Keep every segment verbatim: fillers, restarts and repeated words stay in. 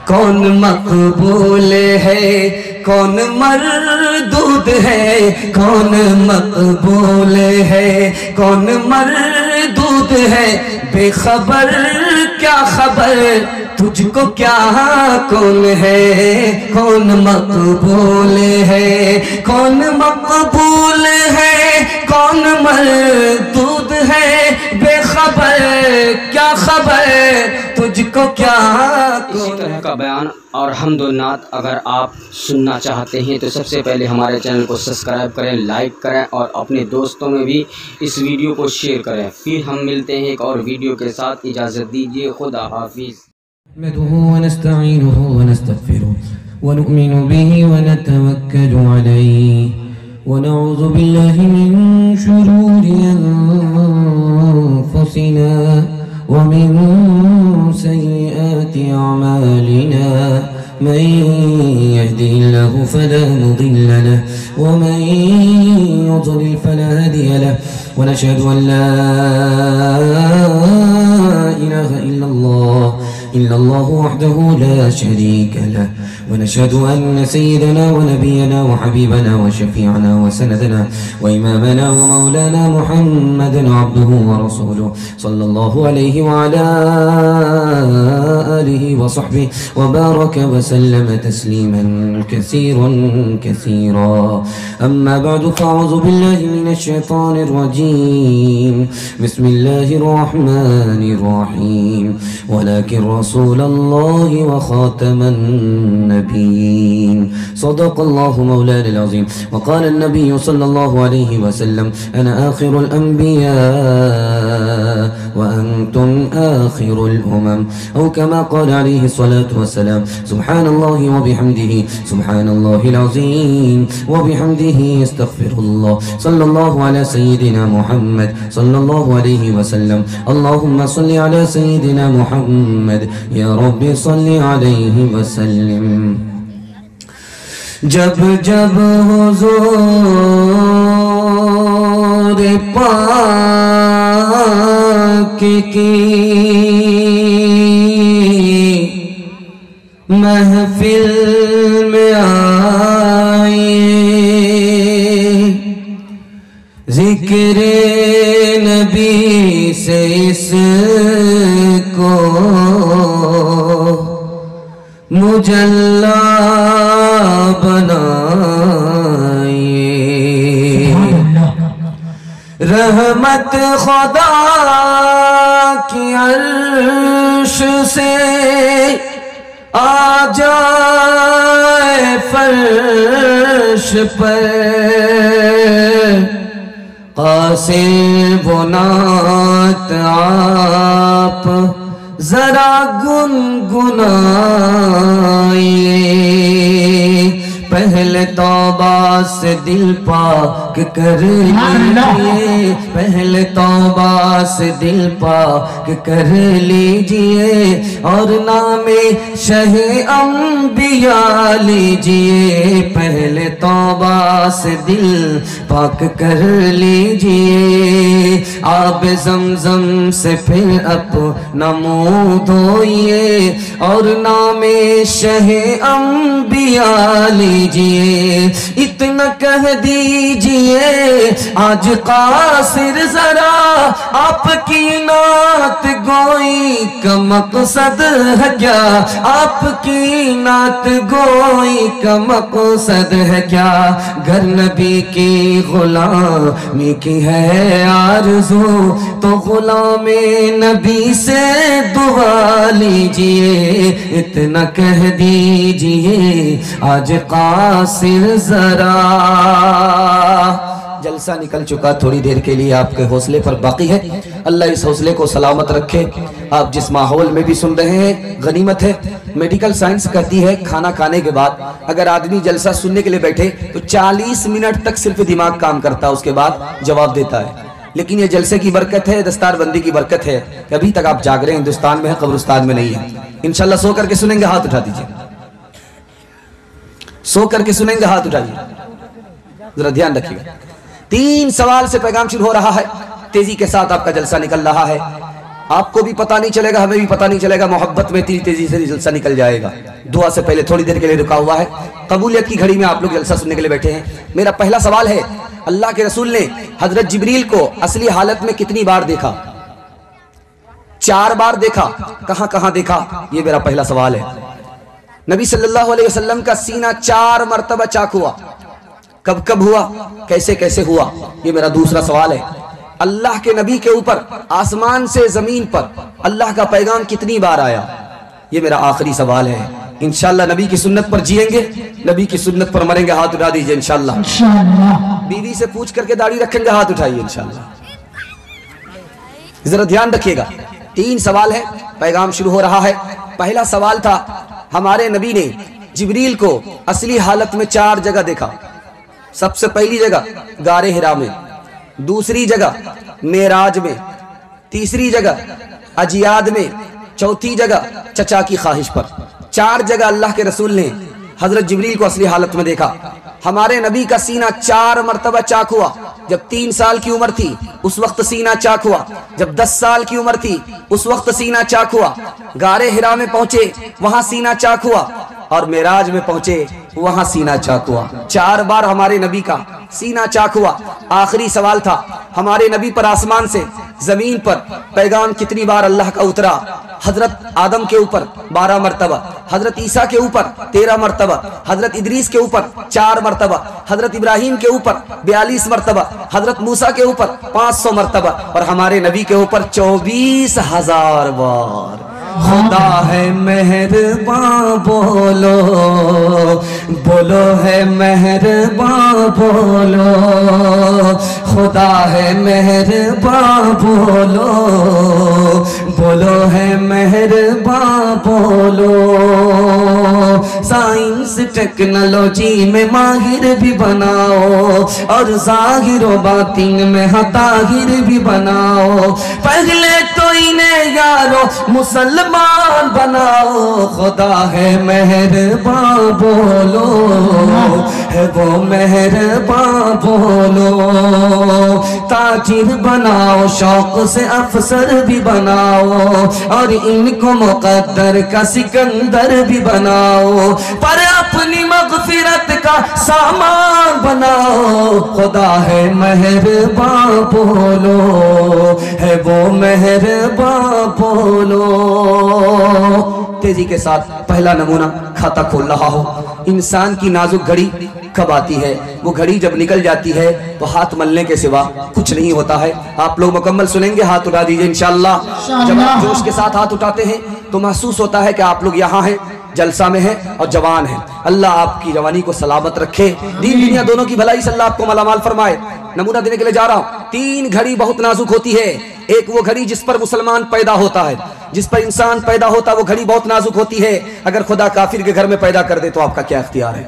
کون مقبول ہے کون مردود ہے، کون مقبول ہے کون مردود ہے، بے خبر کیا خبر تجھ کو کیا کون ہے، کون مقبول ہے کون مقبول ہے کون مردود ہے، بے خبر کیا خبر تجھ کو کیا کون۔ اسی طرح کا بیان اور حمد و نعت اگر آپ سننا چاہتے ہیں تو سب سے پہلے ہمارے چینل کو سبسکرائب کریں، لائک کریں اور اپنے دوستوں میں بھی اس ویڈیو کو شیئر کریں۔ پھر ہم ملتے ہیں ایک اور ویڈیو کے ساتھ، اجازت دیجیے، خدا حافظ۔ نحمده ونستعينه ونستغفره ونؤمن به ونتوكل عليه ونعوذ بالله من شرور أنفسنا ومن سيئات أعمالنا، من يهده الله فلا مضل له ومن يضلل فلا هادي له، ونشهد أن لا إله إلا الله إلا الله وحده لا شريك له، ونشهد أن سيدنا ونبينا وحبيبنا وشفيعنا وسندنا وإمامنا ومولانا محمد عبده ورسوله صلى الله عليه وعلى آله وصحبه وبارك وسلم تسليما كثيرا كثيرا. أما بعد، فأعوذ بالله من الشيطان الرجيم. بسم الله الرحمن الرحيم. ولكن رسول الله وخاتم النبيين، صدق الله مولانا العظيم. وقال النبي صلى الله عليه وسلم: أنا آخر الأنبياء وأنتم آخر الأمم، أو كما قال عليه الصلاة والسلام. سبحان الله وبحمده، سبحان الله العظيم وبحمده، استغفر الله. صلى الله على سيدنا محمد صلى الله عليه وسلم. اللهم صل على سيدنا محمد، یا رب صلی علیہ وسلم. جب جب حضور پاک کی محفل میں آئے، ذکر نبی سے اس کو مجلہ بنائیے، رحمت خدا کی عرش سے آ جائے فرش پر، قاصد و نعت آپ ذرا گنگنائیے، پہلے توبہ سے دل پاک کر لیجئے، پہلے توبہ سے دل پاک کر لیجئے، اور نام شہ انبیاء لیجئے، پہلے توبہ سے دل پاک کر لیجئے، آب زمزم سے پھر اپنا منہ دھوئیے، اور نام شہ انبیاء لیجئے، اتنا کہہ دیجئے آج قاصر ذرا آپ کی نعت گوئی کا مقصد ہے کیا، آپ کی نعت گوئی کا مقصد ہے کیا، گر نبی کی غلامی کی ہے آرزو تو غلام نبی سے دعا لیجئے، اتنا کہہ دیجئے آج قاصر ذرا. جلسہ نکل چکا، تھوڑی دیر کے لیے آپ کے حوصلے پر باقی ہے. اللہ اس حوصلے کو سلامت رکھے. آپ جس ماحول میں بھی سن رہے ہیں غنیمت ہے. میڈیکل سائنس کہتی ہے کھانا کھانے کے بعد اگر آدمی جلسہ سننے کے لیے بیٹھے تو چالیس منٹ تک صرف دماغ کام کرتا ہے، اس کے بعد جواب دیتا ہے. لیکن یہ جلسے کی برکت ہے، دستار بندی کی برکت ہے کہ ابھی تک آپ جاگ رہے ہیں، ہندوستان میں ہیں، قبرستان میں نہیں ہیں. انشاءاللہ سو کر کے سنیں گے، ہاتھ اٹھا دیجئے. سو کر کے سنیں گے، ہاتھ اٹھائیے. ذرا دھیان رکھیے. تین سوال سے پیغام شروع ہو رہا ہے، تیزی کے ساتھ آپ کا جلسہ نکل رہا ہے. آپ کو بھی پتہ نہیں چلے گا, ہمیں بھی پتہ نہیں چلے گا, محبت میں تیزی تیزی سے جلسہ نکل جائے گا. دعا سے پہلے تھوڑی دیر کے لیے رکا ہوا ہے, قبولیت کی گھڑی میں آپ لوگ جلسہ سننے کے لیے بیٹھے ہیں. میرا پہلا سوال ہے, اللہ کے رسول نے حضرت جبریل کو اصلی حالت میں کتنی بار دیکھا؟ چار بار دیکھا. کہاں کہاں دیکھا؟ یہ میرا پہلا سوال ہے. نبی صلی اللہ علیہ وسلم کا سینہ چار مرتبہ چاک ہوا, کب کب ہوا, کیسے کیسے ہوا؟ یہ میرا دوسرا سوال ہے. اللہ کے نبی کے اوپر آسمان سے زمین پر اللہ کا پیغام کتنی بار آیا؟ یہ میرا آخری سوال ہے. انشاءاللہ نبی کی سنت پر جیئیں گے, نبی کی سنت پر مریں گے. ہاتھ اٹھا دیجئے انشاءاللہ. بیوی سے پوچھ کر کے داڑھی رکھیں گے, ہاتھ اٹھائیے انشاءاللہ. ذرا دھیان رکھیے گا, تین سوال ہے, پیغام شروع ہو رہا ہے. پہلا سوال تھا, ہمارے نبی نے جبریل کو اصلی حالت میں چار جگہ دیکھا. سب سے پہلی جگہ غار حرا میں, دوسری جگہ معراج میں, تیسری جگہ اجیاد میں, چوتھی جگہ چچا کی خواہش پر. چار جگہ اللہ کے رسول نے حضرت جبریل کو اصلی حالت میں دیکھا. ہمارے نبی کا سینہ چار مرتبہ چاک ہوا. جب تین سال کی عمر تھی اس وقت سینہ چاک ہوا. جب دس سال کی عمر تھی اس وقت سینہ چاک ہوا. غار حرا میں پہنچے وہاں سینہ چاک ہوا, اور معراج میں پہنچے وہاں سینہ چاک ہوا. چار بار ہمارے نبی کا سینہ چاک ہوا. آخری سوال تھا, ہمارے نبی پر آسمان سے زمین پر پیغام کتنی بار اللہ کا اترا؟ حضرت آدم کے اوپر بارہ مرتبہ, حضرت عیسیٰ کے اوپر تیرہ مرتبہ, حضرت ادریس کے اوپر چار مرتبہ, حضرت ابراہیم کے اوپر بیالیس مرتبہ, حضرت موسیٰ کے اوپر پانچ سو مرتبہ, اور ہمارے نبی کے اوپر چوبیس ہزار بار. خدا ہے مہرباں بولو, بولو ہے مہرباں بولو, خدا ہے مہرباں بولو, بولو ہے مہرباں بولو. سائنس ٹیکنالوجی میں ماہر بھی بناؤ, اور ظاہر و باطن میں طاہر بھی بناؤ. پہلے تو انہیں یارو مسلمان مان بناؤ. خدا ہے مہرباں بولو, ہے وہ مہرباں بولو. تاجر بناؤ, شوق سے افسر بھی بناؤ, اور ان کو مقدر کا سکندر بھی بناؤ, پر اپنی مغفرت کا سامان بناؤ. خدا ہے مہرباں بولو, ہے وہ مہرباں بولو. تیزی کے ساتھ پہلا نمونہ کھاتا کھول رہا ہو. انسان کی نازک گھڑی کب آتی ہے؟ وہ گھڑی جب نکل جاتی ہے تو ہاتھ ملنے کے سوا کچھ نہیں ہوتا ہے. آپ لوگ مکمل سنیں گے, ہاتھ اٹھا دیجئے انشاءاللہ. جب آپ جوش کے ساتھ ہاتھ اٹھاتے ہیں تو محسوس ہوتا ہے کہ آپ لوگ یہاں ہیں, جلسہ میں ہیں اور جوان ہیں. اللہ آپ کی جوانی کو سلامت رکھے, دین دنیا دونوں کی بھلائی سے اللہ آپ کو مالامال فرمائے. نمونہ دینے کے لیے جا رہا ہوں. تین گھڑی بہت نازک ہوتی ہے. ایک وہ گھڑی جس پر مسلمان پیدا ہوتا ہے, جس پر انسان پیدا ہوتا ہے, وہ گھڑی بہت نازک ہوتی ہے. اگر خدا کافر کے گھر میں پیدا کر دے تو آپ کا کیا اختیار ہے؟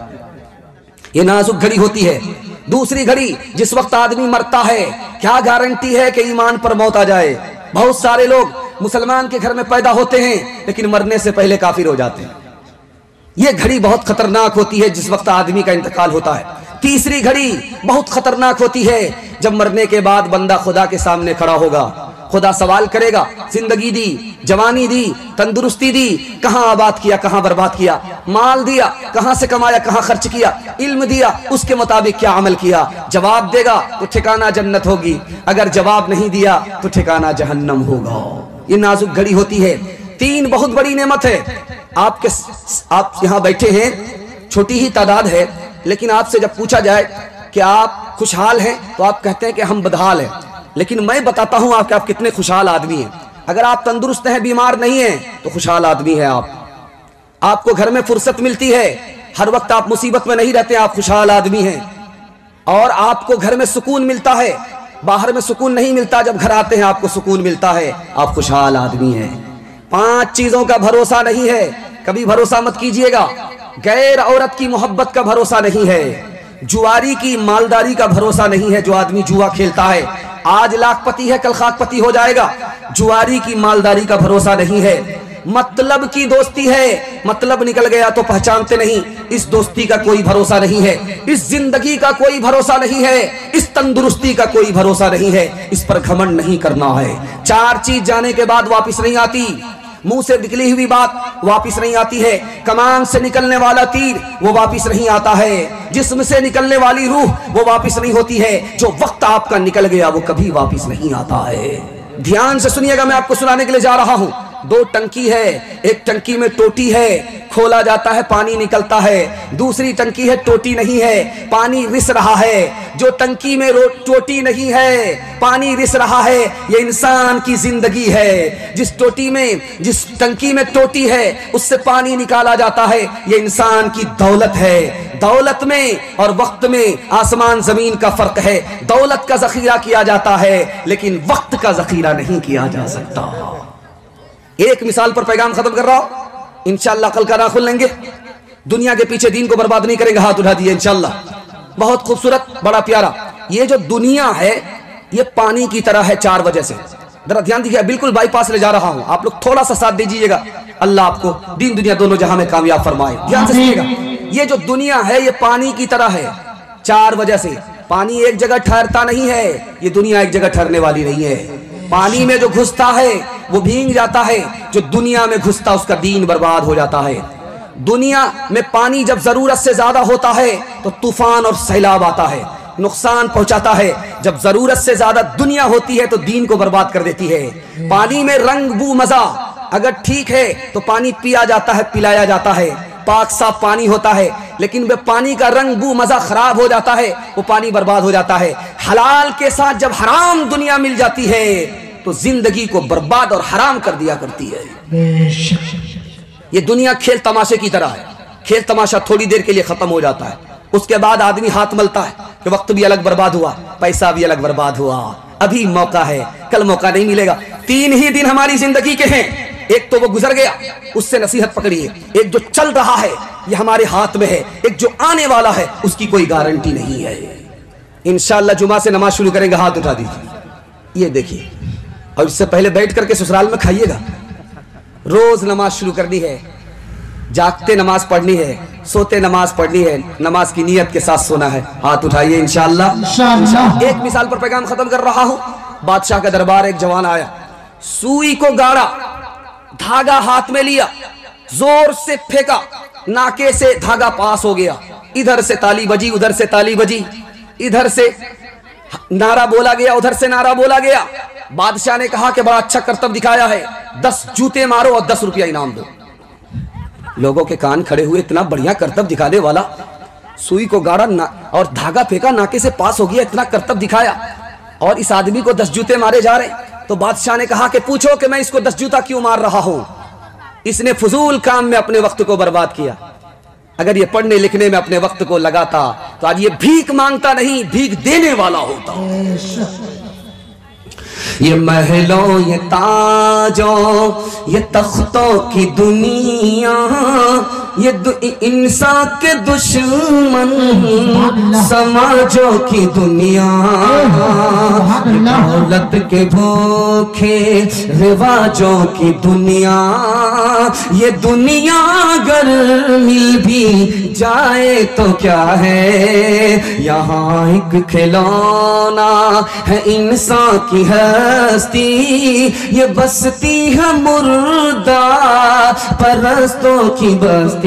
یہ نازک گھڑی ہوتی ہے. دوسری گھڑی جس وقت آدمی مرتا ہے, کیا گارنٹی ہے کہ ایمان پر موت آ جائے؟ بہت سارے لوگ مسلمان کے گھر میں پیدا ہوتے ہیں لیکن مرنے سے پہلے کافر ہو جاتے ہیں. یہ گھڑی بہت خطرناک ہوتی ہے جس وقت آدمی کا انتقال ہوتا ہے. تیسری گھڑی بہت خطرناک ہوتی ہے جب مرنے کے بعد بندہ خدا کے سامنے کھڑا ہوگا. خدا سوال کرے گا, زندگی دی, جوانی دی, تندرستی دی, کہاں آباد کیا, کہاں برباد کیا, مال دیا, کہاں سے کمایا, کہاں خرچ کیا, علم دیا, اس کے مطابق کیا عمل کیا. جواب دے گا تو ٹھکانہ جنت ہوگی, اگر جواب نہیں دیا تو ٹھکانہ جہنم ہوگا. یہ نازک گھڑی ہوتی ہے. تین بہت بڑی نعمت ہے. آپ کے آپ یہاں بیٹھے ہیں, چھوٹی ہی تعداد ہے, لیکن آپ سے جب پوچھا جائے کہ آپ خوشحال ہیں تو آپ کہتے ہیں کہ ہم بدحال ہیں. لیکن میں بتاتا ہوں آپ کہ آپ کتنے خوشحال آدمی ہیں. اگر آپ تندرست ہیں, بیمار نہیں ہیں, تو خوشحال آدمی ہیں آپ. آپ کو گھر میں فرصت ملتی ہے, ہر وقت آپ مصیبت میں نہیں رہتے, آپ خوشحال آدمی ہیں. اور آپ کو گھر میں سکون ملتا ہے, باہر میں سکون نہیں ملتا, جب گھر آتے ہیں آپ کو سکون ملتا ہے, آپ خوشحال آدمی ہیں. پانچ چیزوں کا بھروسہ نہیں ہے, کبھی بھروسہ مت کیجئے گا. غیر عورت کی محبت کا بھروسہ نہیں ہے, جواری کی مالداری کا بھروسہ نہیں ہے. جو آدمی جوا کھیلتا ہے آج لاکھ پتی ہے, کل خاک پتی ہو جائے گا. جواری کی مالداری کا بھروسہ نہیں ہے. मतलब की दोस्ती है, मतलब निकल गया तो पहचानते नहीं। इस दोस्ती का कोई भरोसा नहीं है, इस जिंदगी का कोई भरोसा नहीं है, इस तंदुरुस्ती का कोई भरोसा नहीं है। इस पर घमंड नहीं करना है। चार चीज जाने के बाद वापस नहीं आती। मुंह से निकली हुई बात वापस नहीं आती है, कमान से निकलने वाला तीर वो वापस नहीं आता है, जिस्म से निकलने वाली रूह वो वापस नहीं होती है, जो वक्त आपका निकल गया वो कभी वापस नहीं आता है। ध्यान से सुनिएगा, मैं आपको सुनाने के लिए जा रहा हूं। दो टंकी है, एक टंकी में टोटी है, खोला जाता है पानी निकलता है। दूसरी टंकी है, टोटी नहीं है, पानी रिस रहा है। जो टंकी में टोटी नहीं है, पानी रिस रहा है, ये इंसान की जिंदगी है। जिस टोटी में जिस टंकी में टोटी है उससे पानी निकाला जाता है, ये इंसान की दौलत है। दौलत में और वक्त में आसमान जमीन का फर्क है। दौलत का जखीरा किया जाता है लेकिन वक्त का जखीरा नहीं किया जा सकता। एक मिसाल पर पैगाम खत्म कर रहा हूं, इंशाअल्लाह कल का राह लेंगे। दुनिया के पीछे दीन को बर्बाद नहीं करेंगे, हाथ उठा दिए इंशाअल्लाह। बहुत खूबसूरत, बड़ा प्यारा। ये जो दुनिया है ये पानी की तरह है चार वजह से। जरा ध्यान दीजिए, बिल्कुल बाईपास ले जा रहा हूं, आप लोग थोड़ा सा साथ दीजिएगा। अल्लाह आपको दीन दुनिया दोनों जहां में कामयाब फरमाए। ध्यान से सुनिएगा, ये जो दुनिया है ये पानी की तरह है चार वजह से। पानी एक जगह ठहरता नहीं है, ये दुनिया एक जगह ठहरने वाली नहीं है। पानी में जो घुसता है वो भीग जाता है, जो दुनिया में घुसता उसका दीन बर्बाद हो जाता है। दुनिया में पानी जब जरूरत से ज्यादा होता है तो तूफान और सैलाब आता है, नुकसान पहुंचाता है। जब जरूरत से ज्यादा दुनिया होती है तो दीन को बर्बाद कर देती है। पानी में रंग बू मजा अगर ठीक है तो पानी पिया जाता है, पिलाया जाता है, पाक साफ पानी होता है। लेकिन वे पानी का रंग बू मजा खराब हो जाता है, वो पानी बर्बाद हो जाता है। हलाल के साथ जब हराम दुनिया मिल जाती है तो जिंदगी को बर्बाद और हराम कर दिया करती है। ये दुनिया खेल तमाशे की तरह है। खेल तमाशा थोड़ी देर के लिए खत्म हो जाता है, उसके बाद आदमी हाथ मलता है कि वक्त भी अलग बर्बाद हुआ, पैसा भी अलग बर्बाद हुआ, अभी मौका है, कल मौका नहीं मिलेगा। तीन ही दिन हमारी जिंदगी के हैं, एक तो वो गुजर गया, उससे नसीहत पकड़िए। एक जो चल रहा है ये हमारे हाथ में है, एक जो आने वाला है उसकी कोई गारंटी नहीं है। इंशाअल्लाह जुमा से नमाज शुरू करेंगे, हाथ उठा दीजिए। ये देखिए, और इससे पहले बैठ करके ससुराल में खाइएगा। रोज नमाज शुरू करनी है, जागते नमाज पढ़नी है, सोते नमाज पढ़नी है, नमाज की नियत के साथ सोना है। हाथ उठाइए इंशाअल्लाह। इंशाअल्लाह। एक मिसाल पर पैगाम खत्म कर रहा हूं। बादशाह का दरबार, एक जवान आया, सुई को गाड़ा, धागा हाथ में लिया, जोर से फेंका, नाके से धागा पास हो गया। इधर से ताली बजी, उधर से ताली बजी, इधर से नारा बोला गया, उधर से नारा बोला गया। बादशाह ने कहा कि बड़ा अच्छा करतब दिखाया है, दस जूते मारो और दस रुपया इनाम दो। लोगों के कान खड़े हुए, इतना बढ़िया करतब दिखाने वाला, सुई को गाड़ा ना और धागा फेंका, नाके से पास हो गया, इतना करतब दिखाया, और इस आदमी को दस जूते मारे जा रहे। तो बादशाह ने कहा कि पूछो कि मैं इसको दस जूता क्यों मार रहा हूं। इसने फजूल काम में अपने वक्त को बर्बाद किया। अगर ये पढ़ने लिखने में अपने वक्त को लगाता तो आज ये भीख मांगता नहीं, भीख देने वाला होता। ये महलों, ये ताजों, ये तख्तों की दुनिया, ये इंसान के दुश्मन समाजों की दुनिया, दौलत के भूखे रिवाजों की दुनिया, ये दुनिया अगर मिल भी जाए तो क्या है, यहाँ एक खिलौना है इंसान की हस्ती, ये बसती है मुर्दा परस्तों की बस्ती,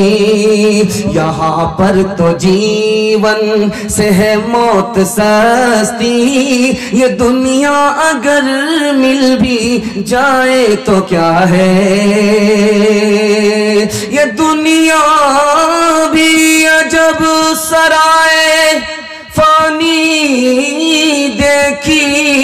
यहाँ पर तो जीवन से है मौत सस्ती, ये दुनिया अगर मिल भी जाए तो क्या है, ये दुनिया भी अजब सराय फानी देखी,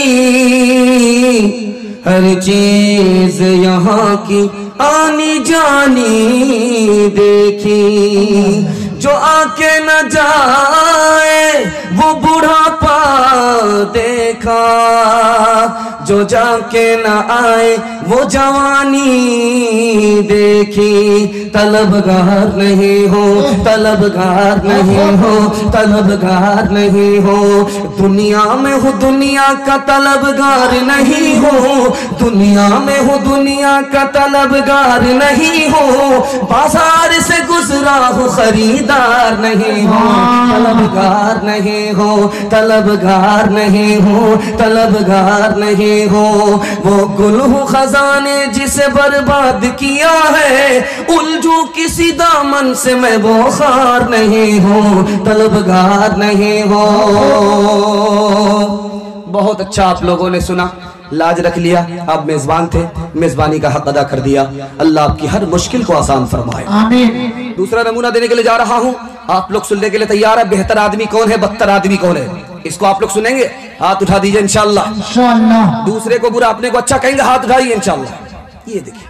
हर चीज यहाँ की आनी जानी देखी, जो आके न जाए वो बुढ़ापा देखा, जो जाके न आए वो जवानी देखी। तलबगार नहीं हो, तलबगार नहीं हो, तलबगार नहीं हो, दुनिया में हो दुनिया का तलबगार नहीं हो, दुनिया में हो दुनिया का तलबगार नहीं हो, बाजार से गुजरा हो खरीदार नहीं हो, तलबगार नहीं हो, तलबगार नहीं हो, तलबगार नहीं हो। वो गुल हो खजाने जिसे बर्बाद किया है, उलझू किसी दामन से मैं वो खार नहीं हूँ, तलबगार नहीं हो। बहुत अच्छा आप लोगों ने सुना, लाज रख लिया, आप मेजबान थे, मेजबानी का हक अदा कर दिया। अल्लाह आपकी हर मुश्किल को आसान फरमाए, आमीन। दूसरा नमूना देने के लिए जा रहा हूँ, आप लोग सुनने के लिए तैयार है? बेहतर आदमी कौन है, बदतर आदमी कौन है, इसको आप लोग सुनेंगे? हाथ उठा दीजिए इंशाअल्लाह। इंशाअल्लाह। दूसरे को बुरा अपने को अच्छा कहेंगे, हाथ उठाइए इंशाअल्लाह। ये देखिए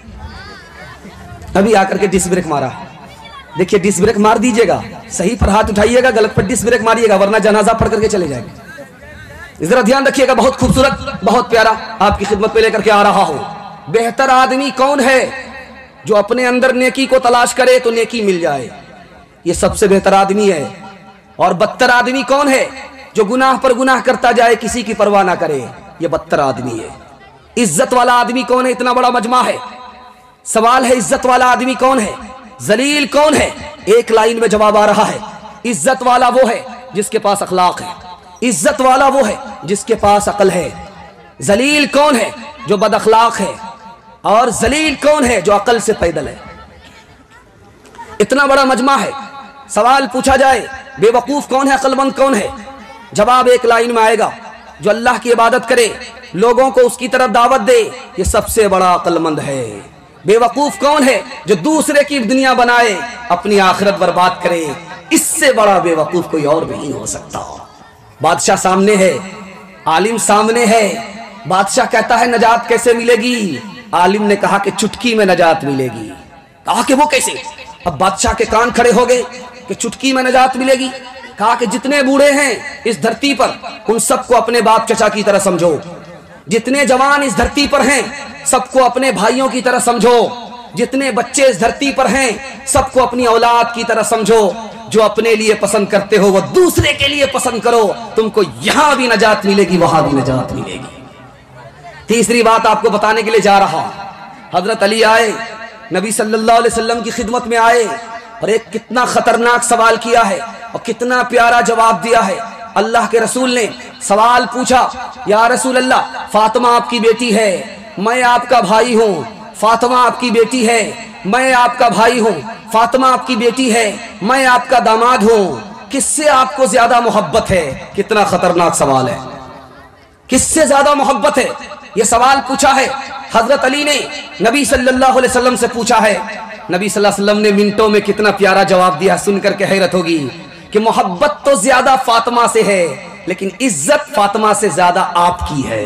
अभी आकर के डिस ब्रेक मारा, देखिए डिस ब्रेक मार दीजिएगा, सही पर हाथ उठाइएगा, गलत पर डिस ब्रेक मारिएगा, वरना जनाजा पढ़ करके चले जाएंगे। जरा ध्यान रखिएगा, बहुत खूबसूरत, बहुत प्यारा आपकी खिदमत में लेकर के आ रहा हूं। बेहतर आदमी कौन है? जो अपने अंदर नेकी को तलाश करे तो नेकी मिल जाए, ये सबसे बेहतर आदमी है। और बदतर आदमी कौन है? जो गुनाह पर गुनाह करता जाए, किसी की परवाह ना करे, ये बदतर आदमी है। इज्जत वाला आदमी कौन है? इतना बड़ा मजमा है, सवाल है इज्जत वाला आदमी कौन है? जलील कौन है? एक लाइन में जवाब आ रहा है, इज्जत वाला वो है जिसके पास अखलाक है, इज्जत वाला वो है जिसके पास अकल है। जलील कौन है? जो बद अखलाक है। और जलील कौन है? जो अकल से पैदल है। इतना बड़ा मजमा है, सवाल पूछा जाए बेवकूफ कौन है, अक्लमंद कौन है? जवाब एक लाइन में आएगा, जो अल्लाह की इबादत करे, लोगों को उसकी तरफ दावत दे, ये सबसे बड़ा अक्लमंद है। बेवकूफ कौन है? जो दूसरे की दुनिया बनाए, अपनी आखिरत बर्बाद करे, इससे बड़ा बेवकूफ कोई और नहीं हो सकता। बादशाह सामने है, आलिम सामने है, बादशाह कहता है नजात कैसे मिलेगी? आलिम ने कहा कि चुटकी में नजात मिलेगी। कहा कि वो कैसे? अब बादशाह के कान खड़े हो गए कि चुटकी में नजात मिलेगी। कहा कि जितने बूढ़े हैं इस धरती पर, उन सबको अपने बाप चचा की तरह समझो, जितने जवान इस धरती पर हैं सबको अपने भाइयों की तरह समझो, जितने बच्चे इस धरती पर हैं सबको अपनी औलाद की तरह समझो, जो अपने लिए पसंद करते हो वो दूसरे के लिए पसंद करो, तुमको यहां भी नजात मिलेगी, वहां भी नजात मिलेगी। तीसरी बात आपको बताने के लिए जा रहा, हजरत अली आए, नबी सल्लल्लाहु अलैहि वसल्लम की खिदमत में आए, और एक कितना खतरनाक सवाल किया है और कितना प्यारा जवाब दिया है। अल्लाह के रसूल ने सवाल पूछा, या रसूल अल्लाह, फातिमा आपकी बेटी है, मैं आपका भाई हूँ, फातिमा आपकी बेटी है, मैं आपका भाई हूँ, फातिमा आपकी बेटी है, मैं आपका दामाद हूँ, किससे आपको ज्यादा मोहब्बत है? कितना खतरनाक सवाल है, किससे ज्यादा मोहब्बत है? यह सवाल पूछा है हजरत अली ने नबी सल्लल्लाहु अलैहि वसल्लम से पूछा है। नबी सल्लल्लाहु अलैहि वसल्लम ने मिनटों में कितना प्यारा जवाब दिया, सुनकर के हैरत होगी कि मोहब्बत तो ज्यादा फातिमा से है, लेकिन इज्जत फातिमा से ज्यादा आपकी है।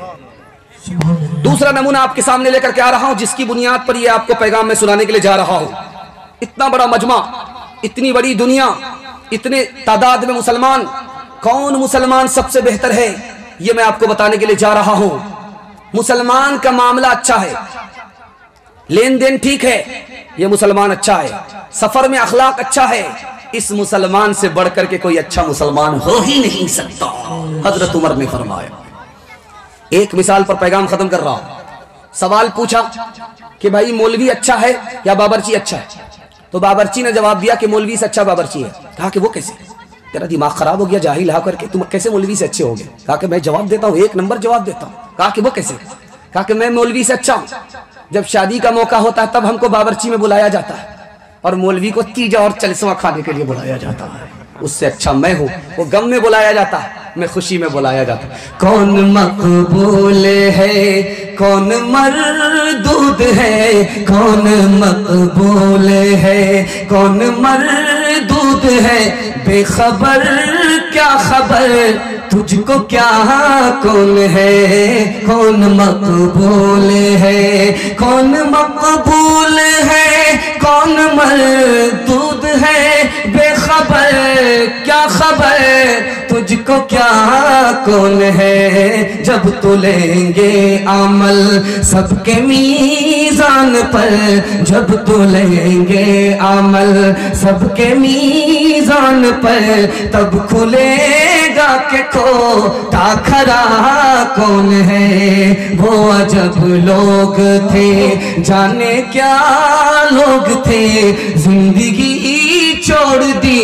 दूसरा नमूना आपके सामने लेकर के आ रहा हूं, जिसकी बुनियाद पर यह आपको पैगाम में सुनाने के लिए जा रहा हूं। इतना बड़ा मजमा, इतनी बड़ी दुनिया, इतने तादाद में मुसलमान, कौन मुसलमान सबसे बेहतर है, यह मैं आपको बताने के लिए जा रहा हूं। मुसलमान का मामला अच्छा है, लेन देन ठीक है, यह मुसलमान अच्छा है, सफर में अखलाक अच्छा है, इस मुसलमान से बढ़कर के कोई अच्छा मुसलमान हो ही नहीं सकता। हजरत उमर ने फरमाया, एक मिसाल पर पैगाम खत्म कर रहा हूं। सवाल पूछा कि भाई मौलवी अच्छा है या बाबरची अच्छा है? तो बाबरची ने जवाब दिया कि मौलवी से अच्छा बाबरची है। कहा कि वो कैसे? तेरा दिमाग खराब हो गया जाहिल होकर के, तुम कैसे मौलवी से अच्छे हो गए? कहा कि मैं जवाब देता हूँ, एक नंबर जवाब देता हूँ। कहा कि वो कैसे? कहा कि मैं मौलवी से अच्छा हूँ, जब शादी का मौका होता है तब हमको बाबरची में बुलाया जाता है, और मौलवी को तीजा और चलसवा खाने के लिए बुलाया जाता है। उससे अच्छा मैं हूँ, वो गम में बुलाया जाता है, मैं खुशी में बुलाया जाता है। कौन मकबूल है, कौन मरदूद है, कौन मकबूल है, कौन मरदूद है, बेखबर क्या खबर तुझको क्या कौन है, कौन मकबूल है, कौन मकबूल है, कौन मरदूद है, बेखबर क्या खबर तुझको क्या कौन है, जब तो लेंगे अमल सबके मीज़ान पर, जब तो लेंगे अमल सबके मीज़ान पर, तब खुलेगा के खोटा खरा कौन है। वो अजब लोग थे जाने क्या लोग थे, जिंदगी छोड़ दी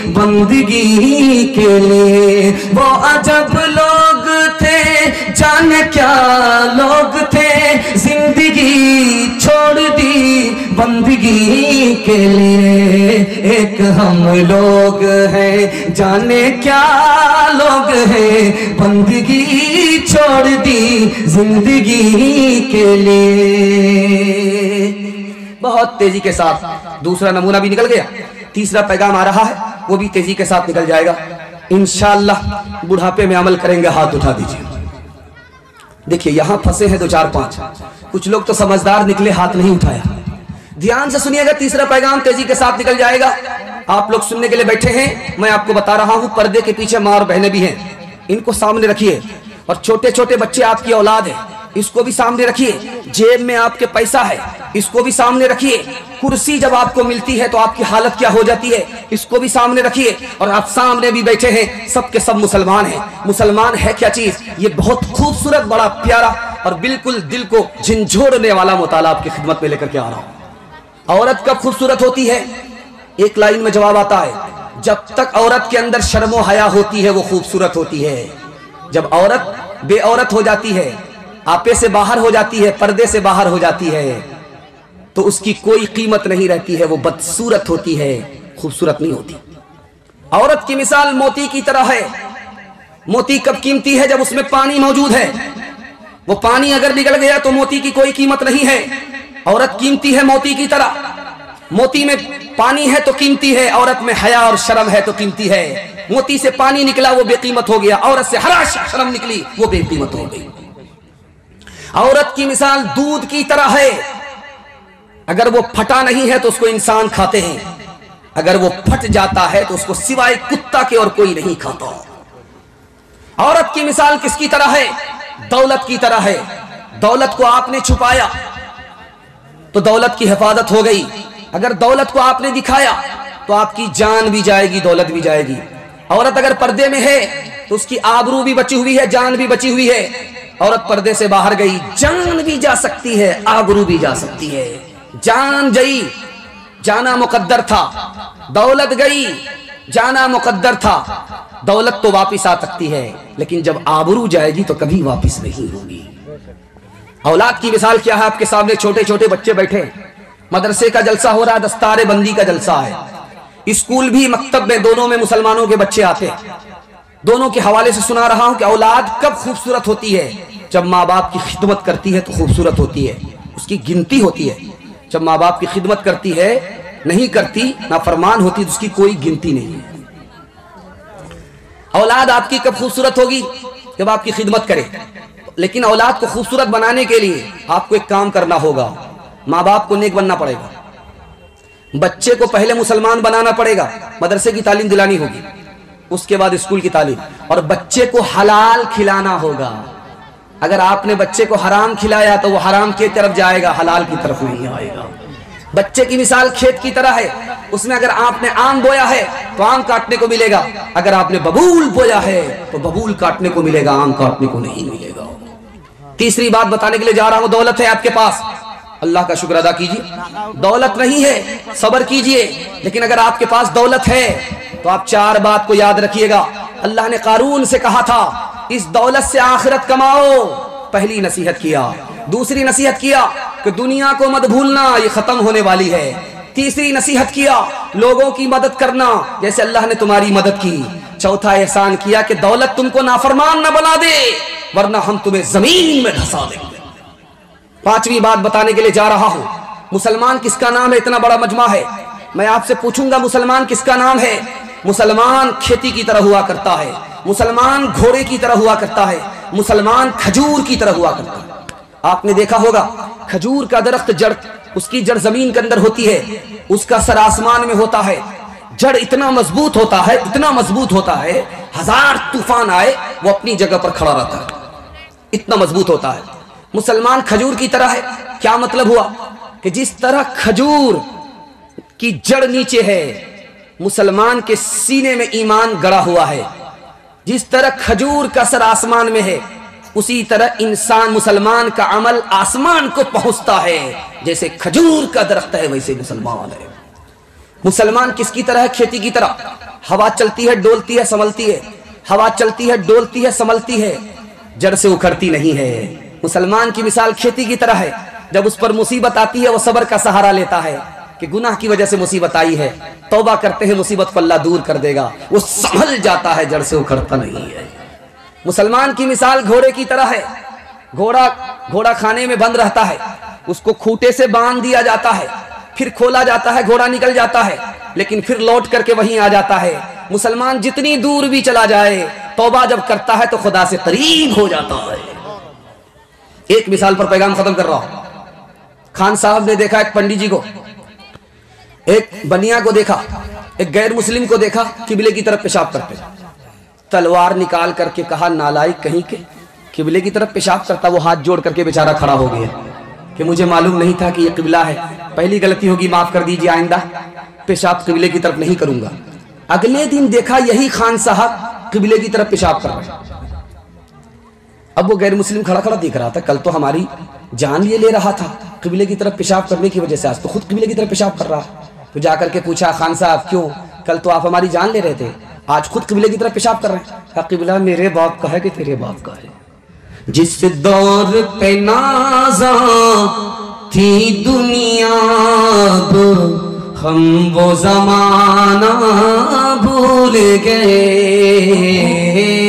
बंदगी के लिए। वो अजब लोग थे जाने क्या लोग थे, जिंदगी छोड़ दी बंदगी के लिए। एक हम लोग हैं जाने क्या लोग हैं, बंदगी छोड़ दी जिंदगी के लिए। बहुत तेजी के साथ दूसरा नमूना भी निकल गया, तीसरा पैगाम आ रहा है, वो भी तेजी के साथ निकल जाएगा इंशाअल्लाह। बुढ़ापे में अमल करेंगे, हाथ उठा दीजिए। देखिए यहां फंसे हैं दो चार पांच, कुछ लोग तो समझदार निकले, हाथ नहीं उठाया। ध्यान से सुनिएगा, तीसरा पैगाम तेजी के साथ निकल जाएगा। आप लोग सुनने के लिए बैठे हैं, मैं आपको बता रहा हूं। पर्दे के पीछे माँ और बहनें भी हैं, इनको सामने रखिए। और छोटे छोटे बच्चे आपकी औलाद है, इसको भी सामने रखिए। जेब में आपके पैसा है, इसको भी सामने रखिए। कुर्सी जब आपको मिलती है तो आपकी हालत क्या हो जाती है, इसको भी सामने रखिए। और आप सामने भी बैठे हैं, सब के सब मुसलमान हैं। मुसलमान है क्या चीज, ये बहुत खूबसूरत, बड़ा प्यारा और बिल्कुल दिल को झंझोड़ने वाला मुताला आपकी खिदमत में लेकर के आ रहा हूं। औरत कब खूबसूरत होती है, एक लाइन में जवाब आता है, जब तक औरत के अंदर शर्मो हया होती है वो खूबसूरत होती है। जब औरत बेऔरत हो जाती है, आपे से बाहर हो जाती है, पर्दे से बाहर हो जाती है, तो उसकी कोई कीमत नहीं रहती है, वो बदसूरत होती है, खूबसूरत नहीं होती। औरत की मिसाल मोती की तरह है। मोती कब कीमती है, जब उसमें पानी मौजूद है। वो पानी अगर निकल गया तो मोती की कोई कीमत नहीं है। औरत कीमती है मोती की तरह। मोती में पानी है तो कीमती है, औरत में हया और शर्म है तो कीमती है। मोती से पानी निकला वो बेकीमत हो गया, औरत से हया शर्म निकली वो बेकीमत हो गई। औरत की मिसाल दूध की तरह है। अगर वो फटा नहीं है तो उसको इंसान खाते हैं, अगर वो फट जाता है तो उसको सिवाय कुत्ता के और कोई नहीं खाता। औरत की मिसाल किसकी तरह है, दौलत की तरह है। दौलत को आपने छुपाया तो दौलत की हिफाजत हो गई, अगर दौलत को आपने दिखाया तो आपकी जान भी जाएगी, दौलत भी जाएगी। औरत अगर पर्दे में है तो उसकी आबरू भी बची हुई है, जान भी बची हुई है। औरत पर्दे से बाहर गई, जान भी जा सकती है, आबरू भी जा सकती है। जान गई, जाना मुकद्दर था। दौलत गई, जाना मुकद्दर था। दौलत तो वापस आ सकती है, लेकिन जब आबरू जाएगी तो कभी वापस नहीं होगी। औलाद की मिसाल क्या है, आपके सामने छोटे छोटे बच्चे बैठे, मदरसे का जलसा हो रहा है, दस्तारे बंदी का जलसा है। स्कूल भी मकतब में दोनों में मुसलमानों के बच्चे आते हैं। दोनों के हवाले से सुना रहा हूं कि औलाद कब खूबसूरत होती है, जब माँ बाप की खिदमत करती है तो खूबसूरत होती है, उसकी गिनती होती है। जब माँ बाप की खिदमत करती है, नहीं करती, नाफरमान होती, तो उसकी कोई गिनती नहीं है। औलाद आपकी कब खूबसूरत होगी, जब आपकी खिदमत करे। लेकिन औलाद को खूबसूरत बनाने के लिए आपको एक काम करना होगा, माँ बाप को नेक बनना पड़ेगा, बच्चे को पहले मुसलमान बनाना पड़ेगा, मदरसे की तालीम दिलानी होगी, उसके बाद स्कूल की तालीम, और बच्चे को हलाल खिलाना होगा। अगर आपने बच्चे को हराम खिलाया तो वो हराम की तरफ जाएगा, हलाल की तरफ नहीं आएगा। बच्चे की मिसाल खेत की तरह है, उसमें अगर आपने आम बोया है तो आम काटने को मिलेगा, अगर आपने बबूल बोया है तो बबूल काटने को मिलेगा, आम काटने को नहीं मिलेगा। तीसरी बात बताने के लिए जा रहा हूं, दौलत है आपके पास, अल्लाह का शुक्र अदा कीजिए। दौलत नहीं है, सब्र कीजिए। लेकिन अगर आपके पास दौलत है तो आप चार बात को याद रखिएगा। अल्लाह ने कारून से कहा था, इस दौलत से आखिरत कमाओ, पहली नसीहत किया। दूसरी नसीहत किया कि दुनिया को मत भूलना, ये खत्म होने वाली है। तीसरी नसीहत किया, लोगों की मदद करना जैसे अल्लाह ने तुम्हारी मदद की। चौथा एहसान किया कि दौलत तुमको नाफरमान न बना दे, वरना हम तुम्हें जमीन में धंसा देंगे। पांचवी बात बताने के लिए जा रहा हूं, मुसलमान किसका नाम है, इतना बड़ा मजमा है। मैं आपसे पूछूंगा मुसलमान किसका नाम है। मुसलमान खेती की तरह हुआ करता है, मुसलमान घोड़े की तरह हुआ करता है, मुसलमान खजूर की तरह हुआ करता है। आपने देखा होगा खजूर का दरख्त, जड़ उसकी जड़ जमीन के अंदर होती है, उसका सर आसमान में होता है। जड़ इतना मजबूत होता है, इतना मजबूत होता है, हजार तूफान आए वो अपनी जगह पर खड़ा रहता है, इतना मजबूत होता है। मुसलमान खजूर की तरह है। क्या मतलब हुआ कि जिस तरह खजूर की जड़ नीचे है, मुसलमान के सीने में ईमान गड़ा हुआ है। जिस तरह खजूर का सर आसमान में है, उसी तरह इंसान मुसलमान का अमल आसमान को पहुंचता है। जैसे खजूर का दरख्त है वैसे मुसलमान है। मुसलमान किसकी तरह है? खेती की तरह। हवा चलती है, डोलती है, संभलती है। हवा चलती है, डोलती है, संभलती है, जड़ से उखड़ती नहीं है। मुसलमान की मिसाल खेती की तरह है। जब उस पर मुसीबत आती है वो सब्र का सहारा लेता है कि गुनाह की वजह से मुसीबत आई है, तौबा करते हैं, मुसीबत को अल्लाह दूर कर देगा, वो संभल जाता है, जड़ से उखड़ता नहीं है। मुसलमान की मिसाल घोड़े की तरह है। घोड़ा घोड़ा खाने में बंद रहता है, उसको खूंटे से बांध दिया जाता है, फिर खोला जाता है, घोड़ा निकल जाता है, लेकिन फिर लौट करके वहीं आ जाता है। मुसलमान जितनी दूर भी चला जाए, तौबा जब करता है तो खुदा से करीब हो जाता है। एक मिसाल पर पैगाम खत्म कर रहा हूं। खान साहब ने देखा एक पंडित जी को, एक बनिया को देखा, एक गैर मुस्लिम को देखा किबले की तरफ पेशाब करते। तलवार निकाल करके कहा, नालायक कहीं के, किबले की तरफ पेशाब करता। वो हाथ जोड़ करके बेचारा खड़ा हो गया कि मुझे मालूम नहीं था कि ये किबला है, पहली गलती होगी, माफ कर दीजिए, आइंदा पेशाब किबले की तरफ नहीं करूंगा। अगले दिन देखा यही खान साहब किबले की तरफ पेशाब कर रहे। अब वो गैर मुस्लिम खड़ा खड़ा देख रहा था, कल तो हमारी जान लिए ले रहा था किबले की तरफ पेशाब करने की वजह से, आज तो खुद किबले की तरफ पेशाब कर रहा। तो जाकर के पूछा, खान साहब क्यों, कल तो आप हमारी जान ले रहे थे, आज खुद किबले की तरफ पेशाब कर रहे हैं। किबला मेरे बाप का है कि तेरे बाप का है? जिस दौर पे नाज़ा थी दुनिया, हम वो जमाना भूल गए।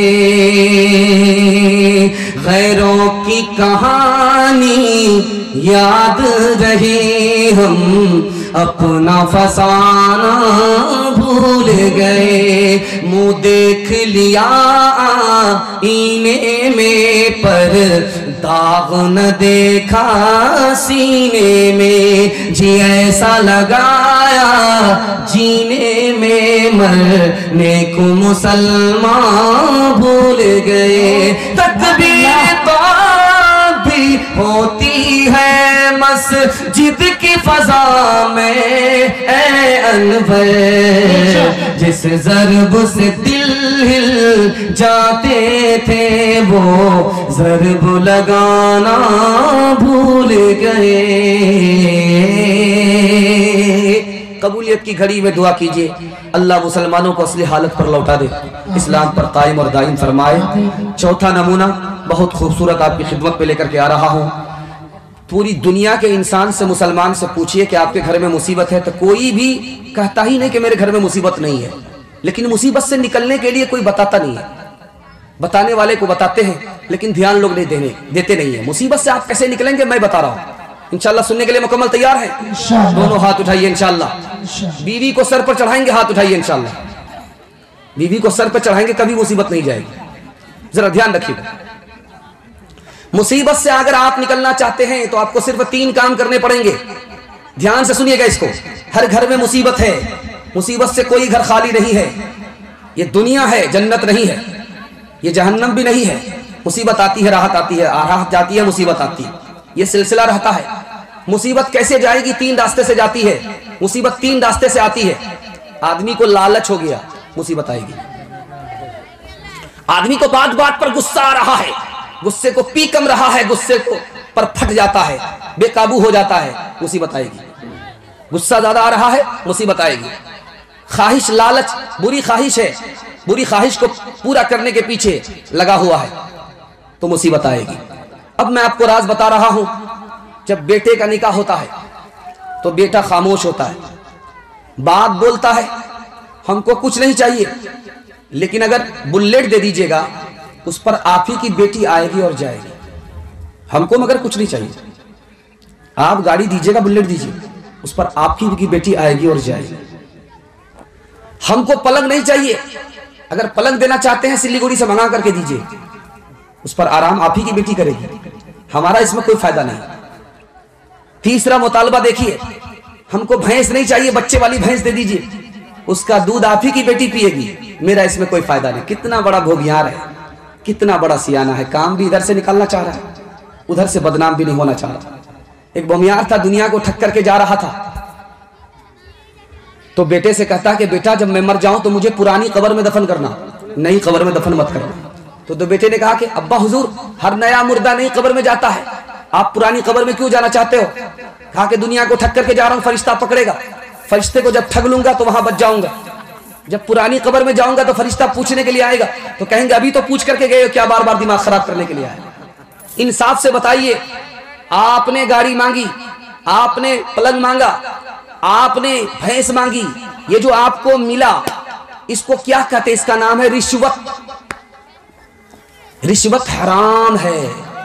गैरों की कहानी याद रही, हम अपना फसाना भूल गए। मुंह देख लिया आईने में, पर दाग न देखा सीने में। जी ऐसा लगाया जीने में, मरने को मुसलमान भूल गए। तकबीर तो भी होती है मस्जिद की फजा में, ऐ अनवर, जिस ज़रब से दिल हिल जाते थे, वो ज़रब लगाना भूल गए। कबूलियत की घड़ी में दुआ कीजिए, अल्लाह मुसलमानों को असली हालत पर लौटा दे, इस्लाम पर कायम और दायम फरमाए। चौथा नमूना बहुत खूबसूरत आपकी खिदमत पे लेकर के आ रहा हूँ। पूरी दुनिया के इंसान से, मुसलमान से पूछिए कि आपके घर में मुसीबत है, तो कोई भी कहता ही नहीं कि मेरे घर में मुसीबत नहीं है। लेकिन मुसीबत से निकलने के लिए कोई बताता नहीं है। बताने वाले को बताते हैं, लेकिन ध्यान लोग नहीं देने देते नहीं है। मुसीबत से आप कैसे निकलेंगे मैं बता रहा हूँ। इंशाल्लाह सुनने के लिए मुकम्मल तैयार है? दोनों हाथ उठाइए इंशाल्लाह। बीवी को सर पर चढ़ाएंगे, हाथ उठाइए इंशाल्लाह। बीवी को सर पर चढ़ाएंगे, कभी मुसीबत नहीं जाएगी। जरा ध्यान रखिएगा। मुसीबत से अगर आप निकलना चाहते हैं तो आपको सिर्फ तीन काम करने पड़ेंगे। ध्यान से सुनिएगा इसको। हर घर में मुसीबत है, मुसीबत से कोई घर खाली नहीं है। ये दुनिया है, जन्नत नहीं है, ये जहन्नम भी नहीं है। मुसीबत आती है, राहत आती है, राहत जाती है, मुसीबत आती है, ये सिलसिला रहता है। मुसीबत कैसे जाएगी? तीन रास्ते से जाती है। मुसीबत तीन रास्ते से आती है। आदमी को लालच हो गया, मुसीबत आएगी। आदमी को बात बात पर गुस्सा आ रहा है, गुस्से को पी कम रहा है, गुस्से को पर फट जाता है, बेकाबू हो जाता है, मुसीबत आएगी। गुस्सा ज्यादा आ रहा है, मुसीबत आएगी। ख्वाहिश, लालच, बुरी ख्वाहिश है, बुरी ख्वाहिश को पूरा करने के पीछे लगा हुआ है, तो मुसीबत आएगी। अब मैं आपको राज बता रहा हूं। जब बेटे का निकाह होता है तो बेटा खामोश होता है, बात बोलता है, हमको कुछ नहीं चाहिए, लेकिन अगर बुलेट दे दीजिएगा उस पर आप ही की बेटी आएगी और जाएगी। हमको मगर कुछ नहीं चाहिए, आप गाड़ी दीजिएगा, बुलेट दीजिए, उस पर आप ही की बेटी आएगी और जाएगी। हमको पलंग नहीं चाहिए, अगर पलंग देना चाहते हैं सिलीगुड़ी से मंगा करके दीजिए, उस पर आराम आप ही की बेटी करेगी, हमारा इसमें कोई फायदा नहीं। तीसरा मुतालबा देखिए, हमको भैंस नहीं चाहिए, बच्चे वाली भैंस दे दीजिए, उसका दूध आप ही की बेटी पिएगी, मेरा इसमें कोई फायदा नहीं। कितना बड़ा भोगियार है, कितना बड़ा सियाना है, काम भी इधर से निकालना चाह रहा है, उधर से बदनाम भी नहीं होना चाह रहा। एक भोगियार था, दुनिया को ठग करके जा रहा था, तो बेटे से कहता कि बेटा जब मैं मर जाऊं तो मुझे पुरानी कब्र में दफन करना, नई कब्र में दफन मत करना। तो, तो बेटे ने कहा कि अब्बा हुजूर, हर नया मुर्दा नई कब्र में जाता है, आप पुरानी कब्र में क्यों जाना चाहते हो? कहा कि दुनिया को ठग करके जा रहा हूं, फरिश्ता पकड़ेगा, फरिश्ते को जब ठग लूंगा तो वहां बच जाऊंगा, जब पुरानी कब्र में जाऊंगा तो फरिश्ता पूछने के लिए आएगा, तो कहेंगे अभी तो पूछ करके गए हो, क्या बार बार दिमाग खराब करने के लिए आए? इंसाफ से बताइए, आपने गाड़ी मांगी, आपने पलंग मांगा, आपने भैंस मांगी, ये जो आपको मिला इसको क्या कहते हैं? इसका नाम है रिश्वत। रिश्वत हराम है।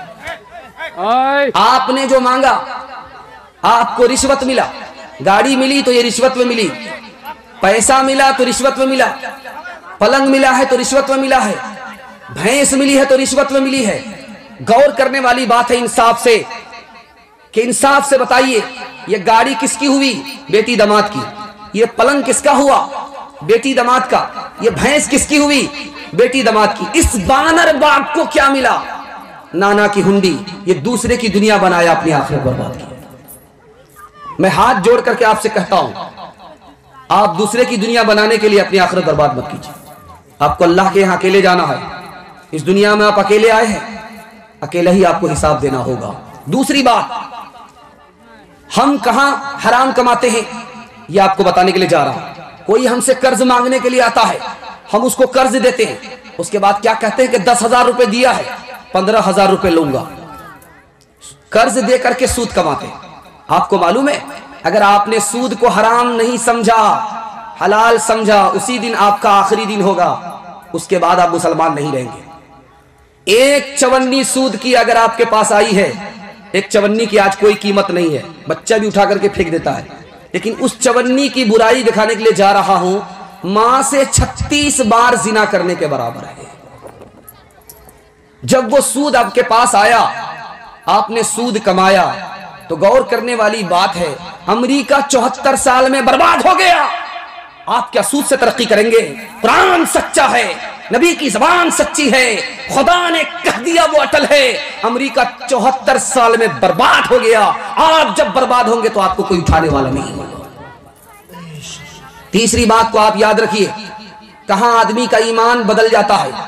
आपने जो मांगा आपको रिश्वत मिला, गाड़ी मिली तो ये रिश्वत में मिली, पैसा मिला तो रिश्वत में मिला, पलंग मिला है तो रिश्वत में मिला है, भैंस मिली है तो रिश्वत में मिली है। गौर करने वाली बात है इंसाफ से कि इंसाफ से बताइए, ये गाड़ी किसकी हुई? बेटी दामाद की। ये पलंग किसका हुआ? बेटी दामाद का। ये भैंस किसकी हुई? बेटी दामाद की। इस बानर बाग को क्या मिला? नाना की हुंडी। ये दूसरे की दुनिया बनाया, अपनी आखिरत बर्बाद की। मैं हाथ जोड़ करके आपसे कहता हूं, आप दूसरे की दुनिया बनाने के लिए अपनी आखिरत बर्बाद मत कीजिए। आपको अल्लाह के यहां अकेले जाना है। इस दुनिया में आप अकेले आए हैं, अकेला ही आपको हिसाब देना होगा। दूसरी बात, हम कहां हराम कमाते हैं यह आपको बताने के लिए जा रहा हूं। कोई हमसे कर्ज मांगने के लिए आता है, हम उसको कर्ज देते हैं, उसके बाद क्या कहते हैं कि दस हजार रुपए दिया है, पंद्रह हजार रुपए लूंगा। कर्ज दे करके सूद कमाते हैं। आपको मालूम है, अगर आपने सूद को हराम नहीं समझा, हलाल समझा, उसी दिन आपका आखिरी दिन होगा, उसके बाद आप मुसलमान नहीं रहेंगे। एक चवन्नी सूद की अगर आपके पास आई है, एक चवन्नी की आज कोई कीमत नहीं है, बच्चा भी उठा करके फेंक देता है, लेकिन उस चवन्नी की बुराई दिखाने के लिए जा रहा हूं, मां से छत्तीस बार जिना करने के बराबर है। जब वो सूद आपके पास आया, आपने सूद कमाया, तो गौर करने वाली बात है, अमेरिका चौहत्तर साल में बर्बाद हो गया। आप क्या सूद से तरक्की करेंगे? कुरान सच्चा है, नबी की जबान सच्ची है, खुदा ने कह दिया वो अटल है। अमेरिका चौहत्तर साल में बर्बाद हो गया। आप जब बर्बाद होंगे तो आपको कोई उठाने वाला नहीं होगा। तीसरी बात को आप याद रखिए, कहां आदमी का ईमान बदल जाता है?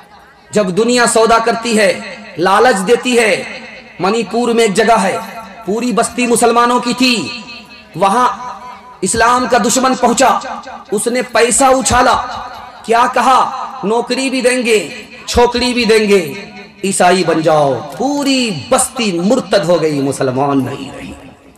जब दुनिया सौदा करती है, लालच देती है। मणिपुर में एक जगह है, पूरी बस्ती मुसलमानों की थी, वहां इस्लाम का दुश्मन पहुंचा, उसने पैसा उछाला, क्या कहा? नौकरी भी देंगे, छोकरी भी देंगे, ईसाई बन जाओ। पूरी बस्ती मुर्तद हो गई, मुसलमान नहीं रही।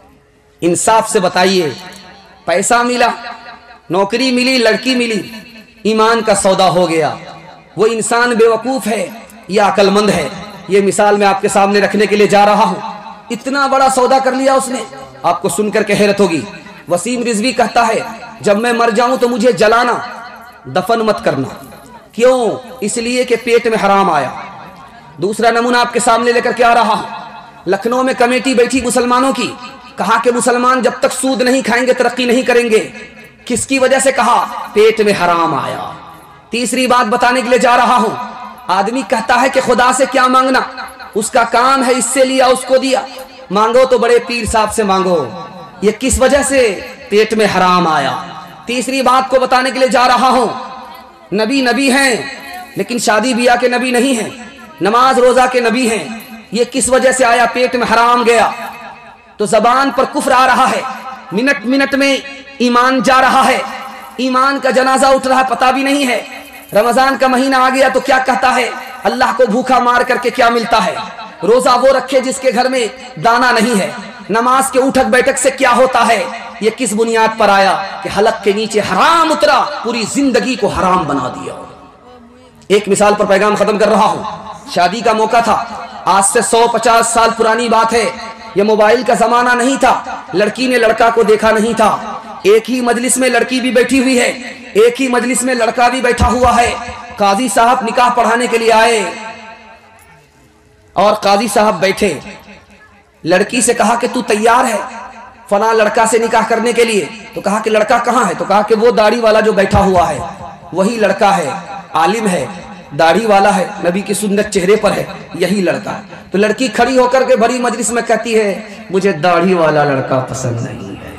इंसाफ से बताइए, पैसा मिला, नौकरी मिली, लड़की मिली, ईमान का सौदा हो गया। वो इंसान बेवकूफ है या अकलमंद है, ये मिसाल मैं आपके सामने रखने के लिए जा रहा हूं। इतना बड़ा सौदा कर लिया उसने, आपको सुनकर के हैरत होगी। वसीम रिजवी कहता है, जब मैं मर जाऊं तो मुझे जलाना, दफन मत करना। क्यों? इसलिए कि पेट में हराम आया। दूसरा नमूना आपके सामने लेकर के आ रहा हूं। लखनऊ में कमेटी बैठी मुसलमानों की, कहा कि मुसलमान जब तक सूद नहीं खाएंगे तरक्की नहीं करेंगे। किसकी वजह से कहा? पेट में हराम आया। तीसरी बात बताने के लिए जा रहा हूं। आदमी कहता है कि खुदा से क्या मांगना, उसका काम है इससे लिया उसको दिया, मांगो तो बड़े पीर साहब से मांगो। ये किस वजह से? पेट में हराम आया। तीसरी बात को बताने के लिए जा रहा हूं। नबी नबी हैं लेकिन शादी बियाह के नबी नहीं हैं, नमाज रोजा के नबी हैं। ये किस वजह से आया? पेट में हराम गया तो जबान पर कुफ्र आ रहा है, मिनट मिनट में ईमान जा रहा है, ईमान का जनाजा उठ रहा है, पता भी नहीं है। रमजान का महीना आ गया तो क्या कहता है? अल्लाह को भूखा मार करके क्या मिलता है? रोजा वो रखे जिसके घर में दाना नहीं है। नमाज के उठक बैठक से क्या होता है? ये किस बुनियाद पर आया कि हलक के नीचे हराम उतरा, पूरी जिंदगी को हराम बना दिया। एक मिसाल पर पैगाम खत्म कर रहा हूं। शादी का मौका था, आज से सौ पचास साल पुरानी बात है। यह मोबाइल का जमाना नहीं था, लड़की ने लड़का को देखा नहीं था। एक ही मजलिस में लड़की भी बैठी हुई है, एक ही मजलिस में लड़का भी बैठा हुआ है। काजी साहब निकाह पढ़ाने के लिए आए और काजी साहब बैठे, लड़की से कहा कि तू तैयार है? फला लड़का से निकाह करने के लिए। तो कहा कि लड़का कहाँ है? तो कहा कि वो दाढ़ी वाला जो बैठा हुआ है वही लड़का है, आलिम है, दाढ़ी वाला है, नबी की सुन्नत चेहरे पर है, यही लड़का है। तो लड़की खड़ी होकर के भरी मजलिस में कहती है मुझे दाढ़ी वाला लड़का पसंद नहीं है।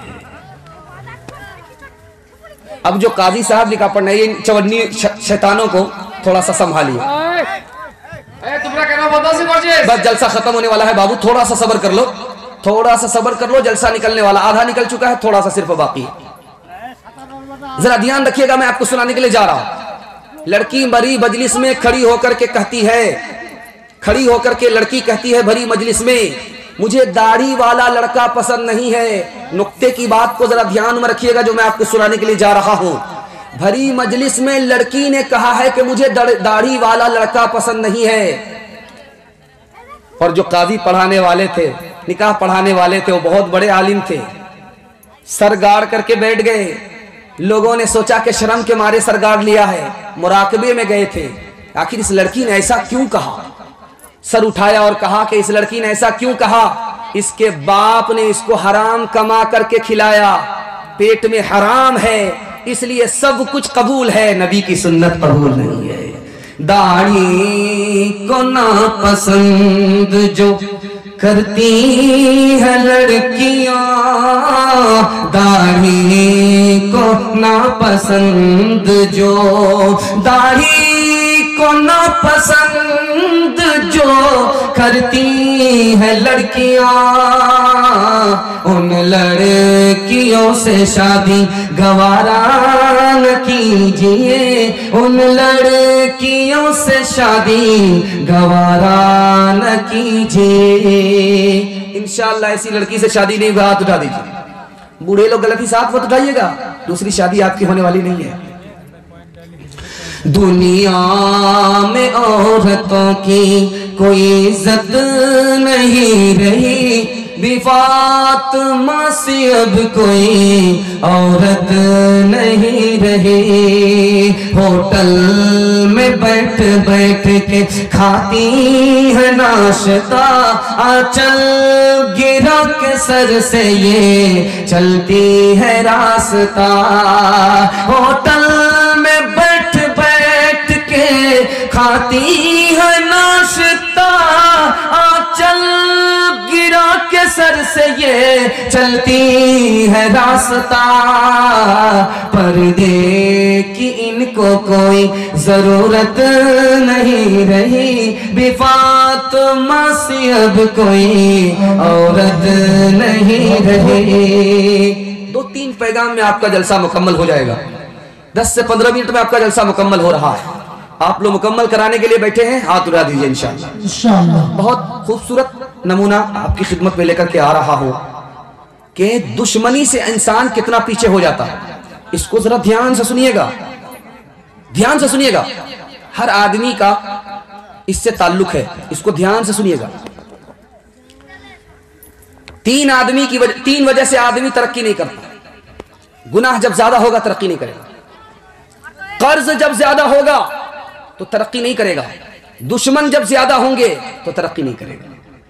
अब जो काजी साहब लिखा पढ़ना, ये चवन्नी शैतानों को थोड़ा सा संभालिए, बस जलसा खत्म होने वाला है बाबू, थोड़ा सा सब्र कर लो, थोड़ा सा सब्र कर लो, जलसा निकलने वाला, आधा निकल चुका है, थोड़ा सा सिर्फ बाकी है। जरा ध्यान रखिएगा, मैं आपको सुनाने के लिए जा रहा हूं। लड़की भरी मजलिस में खड़ी होकर के कहती है, खड़ी होकर के लड़की कहती है भरी मजलिस में मुझे दाढ़ी वाला लड़का पसंद नहीं है। नुक्ते की बात को जरा ध्यान में रखिएगा जो मैं आपको सुनाने के लिए जा रहा हूं। भरी मजलिस में लड़की ने कहा है कि मुझे दाढ़ी वाला लड़का पसंद नहीं है। और जो काजी पढ़ाने वाले थे, निकाह पढ़ाने वाले थे, वो बहुत बड़े आलिम थे, सर गाड़ करके बैठ गए। लोगों ने सोचा कि शर्म के मारे सर गाड़ लिया है, मुराकबे में गए थे, आखिर इस लड़की ने ऐसा क्यों कहा। सर उठाया और कहा कि इस लड़की ने ऐसा क्यों कहा, इसके बाप ने इसको हराम कमा करके खिलाया, पेट में हराम है, इसलिए सब कुछ कबूल है, नबी की सुन्नत कबूल नहीं है। दाढ़ी को ना पसंद जो करती है लड़कियां, दाढ़ी को ना पसंद जो, दाढ़ी को ना पसंद जो करती है लड़कियां, उन लड़कियों से शादी गवारा न कीजिए, उन लड़कियों से शादी गवारा न कीजिए। इंशाअल्लाह ऐसी लड़की से शादी नहीं, हाथ उठा दीजिए। बूढ़े लोग गलती से हाथ मत उठाइएगा, दूसरी शादी आपकी होने वाली नहीं है। दुनिया में औरतों की कोई इज्जत नहीं रही, बिफातिमा से अब कोई औरत नहीं रही। होटल में बैठ बैठ के खाती है नाश्ता, आंचल गिरा के सर से ये चलती है रास्ता। होटल में बैठ बैठ के खाती है नाश्ता, आंचल गिरा के सर से ये चलती है रास्ता। पर्दे की इनको कोई जरूरत नहीं रही, बिफातिमा से अब कोई औरत नहीं रही। दो तीन पैगाम में आपका जलसा मुकम्मल हो जाएगा। दस से पंद्रह मिनट में आपका जलसा मुकम्मल हो रहा है। आप लोग मुकम्मल कराने के लिए बैठे हैं, हाथ उठा दीजिए इंशाअल्लाह। इंशाअल्लाह बहुत खूबसूरत नमूना आपकी खिदमत में लेकर के आ रहा हूं कि दुश्मनी से इंसान कितना पीछे हो जाता है। इसको जरा ध्यान से सुनिएगा, ध्यान से सुनिएगा। हर आदमी का इससे ताल्लुक है, इसको ध्यान से सुनिएगा। तीन आदमी की वजह, तीन वजह से आदमी तरक्की नहीं करता। गुनाह जब ज्यादा होगा तरक्की नहीं करेगा, कर्ज जब ज्यादा होगा तो तरक्की नहीं करेगा, दुश्मन जब ज्यादा होंगे तो तरक्की नहीं करेगा।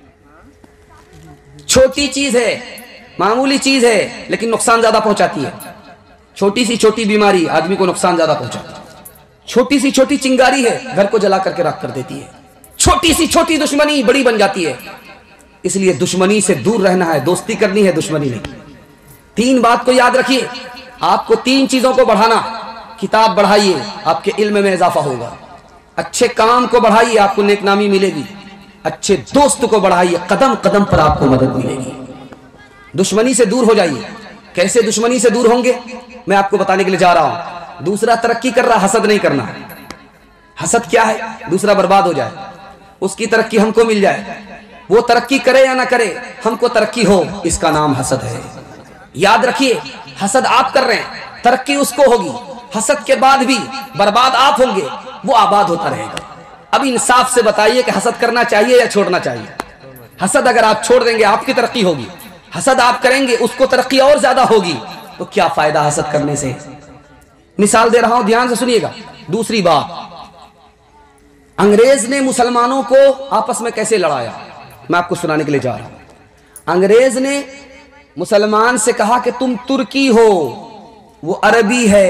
छोटी चीज है, मामूली चीज है, लेकिन नुकसान ज्यादा पहुंचाती है। छोटी सी छोटी बीमारी आदमी को नुकसान ज्यादा पहुंचाती है। छोटी सी छोटी चिंगारी है, घर को जला करके राख कर देती है। छोटी सी छोटी दुश्मनी बड़ी बन जाती है। इसलिए दुश्मनी से दूर रहना है, दोस्ती करनी है, दुश्मनी नहीं। तीन बात को याद रखिए, आपको तीन चीजों को बढ़ाना। किताब बढ़ाइए, आपके इल्म में इजाफा होगा। अच्छे काम को बढ़ाइए, आपको नेकनामी मिलेगी। अच्छे दोस्त को बढ़ाइए, कदम कदम पर आपको मदद मिलेगी। दुश्मनी से दूर हो जाइए। कैसे दुश्मनी से दूर होंगे, मैं आपको बताने के लिए जा रहा हूं। दूसरा तरक्की कर रहा, हसद नहीं करना है। हसद क्या है? दूसरा बर्बाद हो जाए, उसकी तरक्की हमको मिल जाए। वो तरक्की करे या ना करे, हमको तरक्की हो, इसका नाम हसद है। याद रखिए, हसद आप कर रहे हैं, तरक्की उसको होगी। हसद के बाद भी बर्बाद आप होंगे, वो आबाद होता रहेगा। अब इंसाफ से बताइए कि हसद करना चाहिए या छोड़ना चाहिए। हसद अगर आप छोड़ देंगे आपकी तरक्की होगी, हसद आप करेंगे उसको तरक्की और ज्यादा होगी। तो क्या फायदा हसद करने से? मिसाल दे रहा हूं, ध्यान से सुनिएगा। दूसरी बात, अंग्रेज ने मुसलमानों को आपस में कैसे लड़ाया, मैं आपको सुनाने के लिए जा रहा हूं। अंग्रेज ने मुसलमान से कहा कि तुम तुर्की हो, वो अरबी है।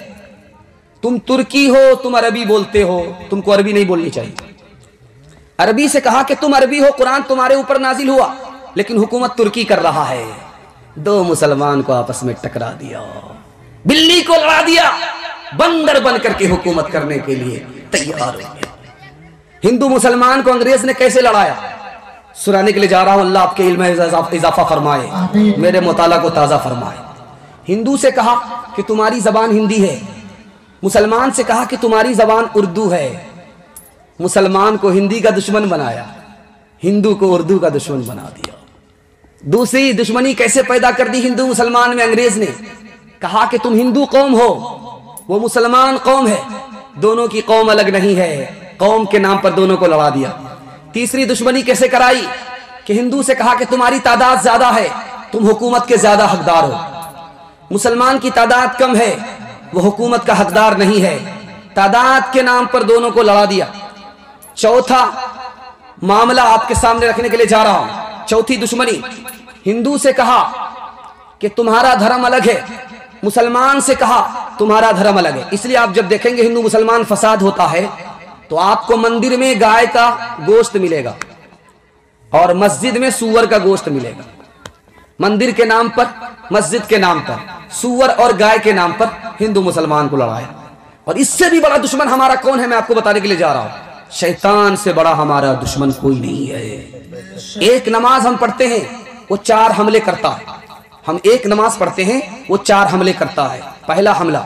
तुम तुर्की हो, तुम अरबी बोलते हो, तुमको अरबी नहीं बोलनी चाहिए। अरबी से कहा कि तुम अरबी हो, कुरान तुम्हारे ऊपर नाजिल हुआ, लेकिन हुकूमत तुर्की कर रहा है। दो मुसलमान को आपस में टकरा दिया, बिल्ली को लड़ा दिया, बंदर बन करके हुकूमत करने के लिए तैयार हो गया। हिंदू मुसलमान को अंग्रेज ने कैसे लड़ाया, सुनाने के लिए जा रहा हूं। अल्लाह आपके इल्म में इजाफा फरमाए, मेरे मुताला को ताज़ा फरमाए। हिंदू से कहा कि तुम्हारी जबान हिंदी है, मुसलमान से कहा कि तुम्हारी जबान उर्दू है। मुसलमान को हिंदी का दुश्मन बनाया, हिंदू को उर्दू का दुश्मन बना दिया। दूसरी दुश्मनी कैसे पैदा कर दी हिंदू मुसलमान में, अंग्रेज ने कहा कि तुम हिंदू कौम हो, वो मुसलमान कौम है, दोनों की कौम अलग नहीं है, कौम के नाम पर दोनों को लड़ा दिया। तीसरी दुश्मनी कैसे कराई कि हिंदू से कहा कि तुम्हारी तादाद ज्यादा है, तुम हुकूमत के ज्यादा हकदार हो, मुसलमान की तादाद कम है, वो हुकूमत का हकदार नहीं है, तादाद के नाम पर दोनों को लड़ा दिया। चौथा मामला आपके सामने रखने के लिए जा रहा हूं, चौथी दुश्मनी, हिंदू से कहा कि तुम्हारा धर्म अलग है, मुसलमान से कहा तुम्हारा धर्म अलग है। इसलिए आप जब देखेंगे हिंदू मुसलमान फसाद होता है तो आपको मंदिर में गाय का गोश्त मिलेगा और मस्जिद में सूअर का गोश्त मिलेगा। मंदिर के नाम पर, मस्जिद के नाम पर, सूअर और गाय के नाम पर हिंदू मुसलमान को लड़ाया। और इससे भी बड़ा दुश्मन हमारा कौन है, मैं आपको बताने के लिए जा रहा हूं। शैतान से बड़ा हमारा दुश्मन कोई नहीं है। एक नमाज हम पढ़ते हैं, वो चार हमले करता है। हम एक नमाज पढ़ते हैं, वो चार हमले करता है। पहला हमला,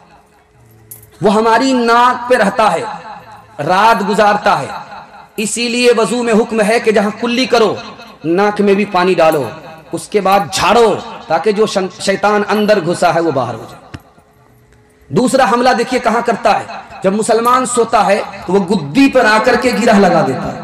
वो हमारी नाक पे रहता है, रात गुजारता है। इसीलिए वजू में हुक्म है कि जहां कुल्ली करो नाक में भी पानी डालो, उसके बाद झाड़ो, ताकि जो शैतान अंदर घुसा है वो बाहर हो जाए। दूसरा हमला देखिए कहां करता है, जब मुसलमान सोता है तो वो गुद्दी पर आकर के गिरह लगा देता है।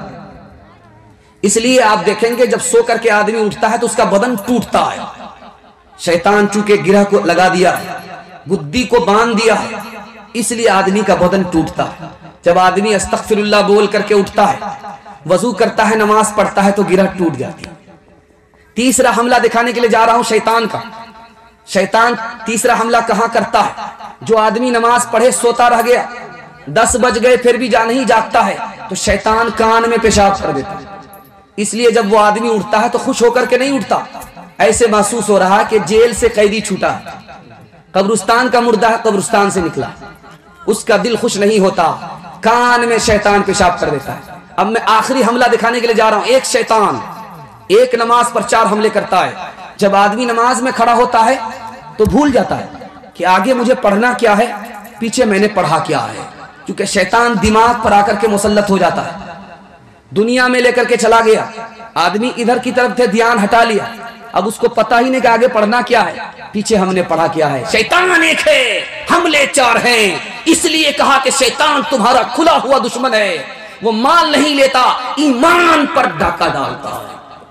इसलिए आप देखेंगे जब सो करके आदमी उठता है तो उसका बदन टूटता है। शैतान चूंकि गिरह को लगा दिया है, गुद्दी को बांध दिया है, इसलिए आदमी का बदन टूटता है। जब आदमी अस्तगफिरुल्लाह बोल करके उठता है, वजू करता है, नमाज पढ़ता है, तो गिरह टूट जाती है। तीसरा हमला दिखाने के लिए जा रहा हूं शैतान का। शैतान तीसरा हमला कहां करता है, जो आदमी नमाज पढ़े सोता रह गया, दस बज गए फिर भी जा नहीं जागता है, तो शैतान कान में पेशाब कर देता है। इसलिए जब वो आदमी उठता है तो खुश होकर के नहीं उठता, ऐसे महसूस हो रहा है कि जेल से कैदी छूटा है, कब्रिस्तान का मुर्दा है, कब्रिस्तान से निकला। उसका दिल खुश नहीं होता, कान में शैतान पेशाब कर देता है। अब मैं आखिरी हमला दिखाने के लिए जा रहा हूं। एक शैतान एक नमाज पर चार हमले करता है। जब आदमी नमाज में खड़ा होता है तो भूल जाता है कि आगे मुझे पढ़ना क्या है, पीछे मैंने पढ़ा क्या है, क्योंकि शैतान दिमाग पर आकर के मुसल्लत हो जाता है। दुनिया में लेकर के चला गया, आदमी इधर की तरफ से ध्यान हटा लिया, अब उसको पता ही नहीं कि आगे पढ़ना क्या है, पीछे हमने पढ़ा क्या है। शैतान एक है, हमले चार हैं। इसलिए कहा कि शैतान तुम्हारा खुला हुआ दुश्मन है, वो माल नहीं लेता, ईमान पर डाका डालता है।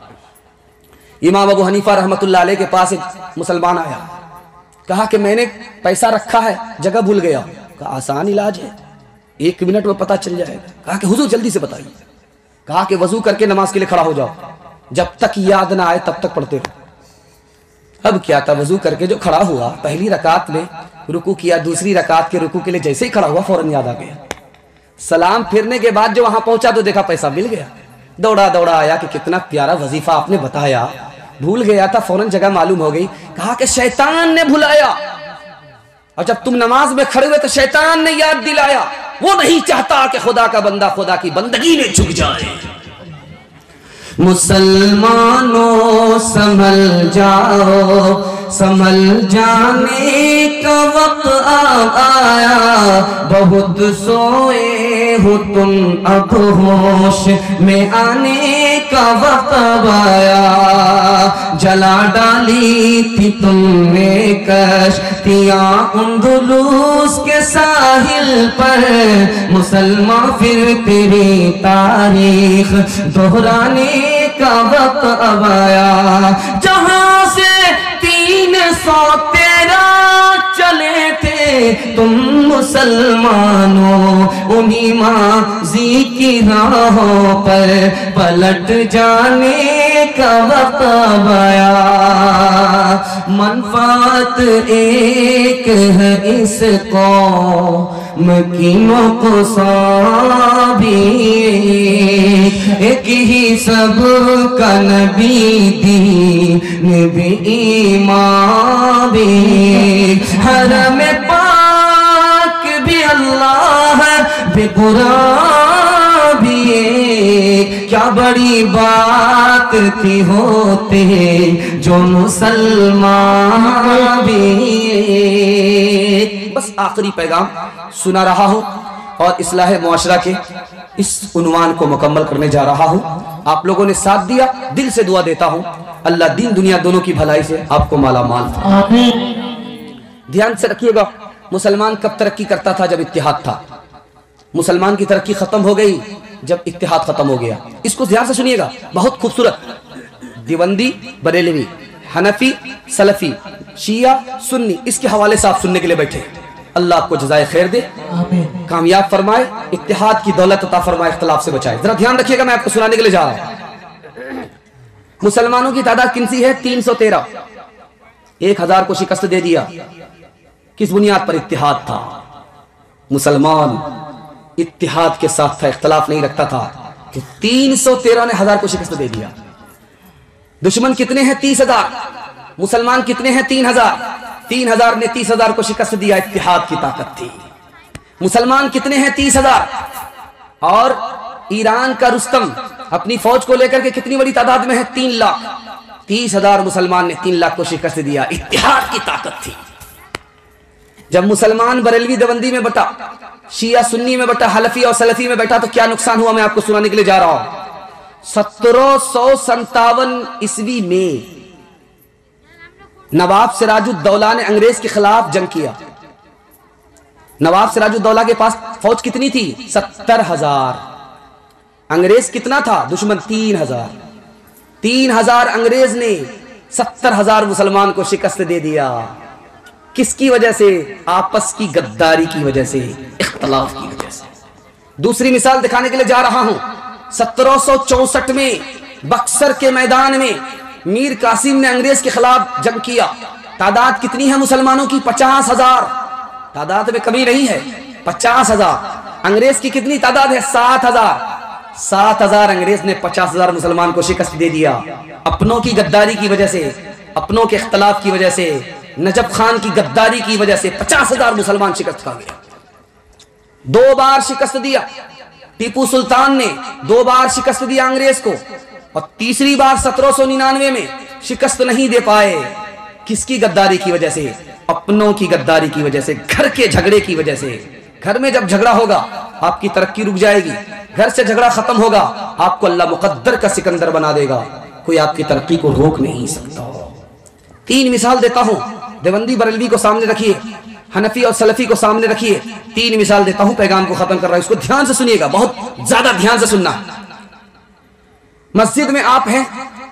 इमाम अबू हनीफा रहमतुल्लाह अलैह के पास एक मुसलमान आया, कहा कि मैंने पैसा रखा है, जगह भूल गया। कहा आसान इलाज है, एक मिनट में पता चल जाएगा। कहा कि हुजूर जल्दी से बताइए। कहा कि वजू करके नमाज के लिए खड़ा हो जाओ, जब तक याद ना आए तब तक पढ़ते रहो। अब क्या था, वजू करके जो खड़ा हुआ, पहली रकात में रुकू किया, दूसरी रकात के रुकू के लिए जैसे ही खड़ा हुआ फौरन याद आ गया। सलाम फिरने के बाद जो वहां पहुंचा तो देखा पैसा मिल गया। दौड़ा दौड़ा आया कि कितना प्यारा वजीफा आपने बताया, भूल गया था, फौरन जगह मालूम हो गई। कहा कि शैतान ने भुलाया, और जब तुम नमाज में खड़े हुए तो शैतान ने याद दिलाया। वो नहीं चाहता कि खुदा का बंदा खुदा की बंदगी में झुक जाए। मुसलमानों संभल जाओ, संभल जाने का वक्त आया, बहुत सोए हो तुम अब होश में आने का वक्त आया। जला डाली थी तुमने कश्तियां अंदलुस के साहिल पर, मुसलमान फिर तेरी तारीख दोहराने का वक्त अब आया। जहां से तीन सौ तेरह चले थे तुम मुसलमानों, उन्हीं माजी की राहों पर पलट जाने का वक्त आया, मनफात एक है इस कौम की मुक़साबी, एक ही सब का नबी दीन भी ईमान भी, हरम पाक भी अल्लाह भी कुरान भी, क्या बड़ी बात थी होते जो मुसलमान भी। बस आखिरी पैगाम सुना रहा हूं और इस्लाह मुआशरा के इस उन्वान को मुकम्मल करने जा रहा हूं। आप लोगों ने साथ दिया, दिल से दुआ देता हूं अल्लाह दीन दुनिया दोनों की भलाई से आपको माला माल। ध्यान से रखिएगा, मुसलमान कब तरक्की करता था? जब इत्तिहाद था। मुसलमान की तरक्की खत्म हो गई जब इत्तिहाद खत्म हो गया। इसको ध्यान से सुनिएगा, बहुत खूबसूरत। दिवंदी, बरेलवी, हनफी, सलफी, शिया, सुन्नी, इसके हवाले से आप सुनने के लिए बैठे। अल्लाह आपको जज़ाए खैर दे, कामयाब फरमाए, इत्तिहाद की दौलत अता फरमाए, इख्तिलाफ से बचाए। जरा ध्यान रखिएगा, मैं आपको सुनाने के लिए जा रहा हूं। मुसलमानों की तादाद किनसी है? तीन सौ तेरह। एक हजार को शिकस्त दे दिया। किस बुनियाद पर? इत्तिहाद था। मुसलमान इत्तिहाद के साथ था, इख्तिलाफ नहीं रखता था। कि तीन सौ तेरह ने हजार को शिकस्त दे दिया। दुश्मन कितने हैं? तीस हजार। मुसलमान कितने हैं? तीन हजार। तीन हजार ने तीस हजार को शिकस्त दिया, इत्तिहाद की ताकत थी। मुसलमान कितने हैं? तीस हजार। और ईरान का रुस्तम अपनी फौज को लेकर के कितनी बड़ी तादाद में है? तीन लाख। तीस हजार मुसलमान ने तीन लाख को शिकस्त दिया, इत्तिहाद की ताकत थी। जब मुसलमान बरेलवी देवबंदी में बटा, शिया सुन्नी में बटा, हलफी और सलफी में बैठा, तो क्या नुकसान हुआ मैं आपको सुनाने के लिए जा रहा हूं। सत्रह सौ संतावन ईस्वी में नवाब सिराजुद्दौला ने अंग्रेज के खिलाफ जंग किया। नवाब सिराजुद्दौला के पास फौज कितनी थी? सत्तर हजार। अंग्रेज कितना था? दुश्मन तीन हजार। तीन हजार अंग्रेज ने सत्तर हजार मुसलमान को शिकस्त दे दिया। किसकी वजह से? आपस की गद्दारी की वजह से, इख्तिलाफ की वजह से। दूसरी मिसाल दिखाने के लिए जा रहा हूं। सत्रह सौ चौसठ में बक्सर के मैदान में मीर कासिम ने अंग्रेज के खिलाफ जंग किया। तादाद कितनी है मुसलमानों की? पचास हजार। तादाद में कमी नहीं है, पचास हजार। अंग्रेज की कितनी तादाद है? सात हजार। सात हजार अंग्रेज ने पचास हजार मुसलमान को शिकस्त दे दिया। अपनों की गद्दारी की वजह से, अपनों के इख्तिलाफ की वजह से, नजफ खान की गद्दारी की वजह से पचास हजार मुसलमान शिकस्त खा गया। दो बार शिकस्त दिया टीपू सुल्तान ने, दो बार शिकस्त दिया अंग्रेज को, और तीसरी बार सत्रह सौ निन्यानवे में शिकस्त नहीं दे पाए। किसकी गद्दारी की वजह से? अपनों की गद्दारी की वजह से, घर के झगड़े की वजह से। घर में जब झगड़ा होगा आपकी तरक्की रुक जाएगी। घर से झगड़ा खत्म होगा, आपको अल्लाह मुकद्दर का सिकंदर बना देगा। कोई आपकी तरक्की को रोक नहीं सकता। तीन मिसाल देता हूं। देवबंदी बरेलवी को सामने रखिए, हनफी और सलफी को सामने रखिए। तीन मिसाल देता हूं, पैगाम को खत्म कर रहा हूं। इसको ध्यान से सुनिएगा, बहुत ज्यादा ध्यान से सुनना। मस्जिद में आप हैं,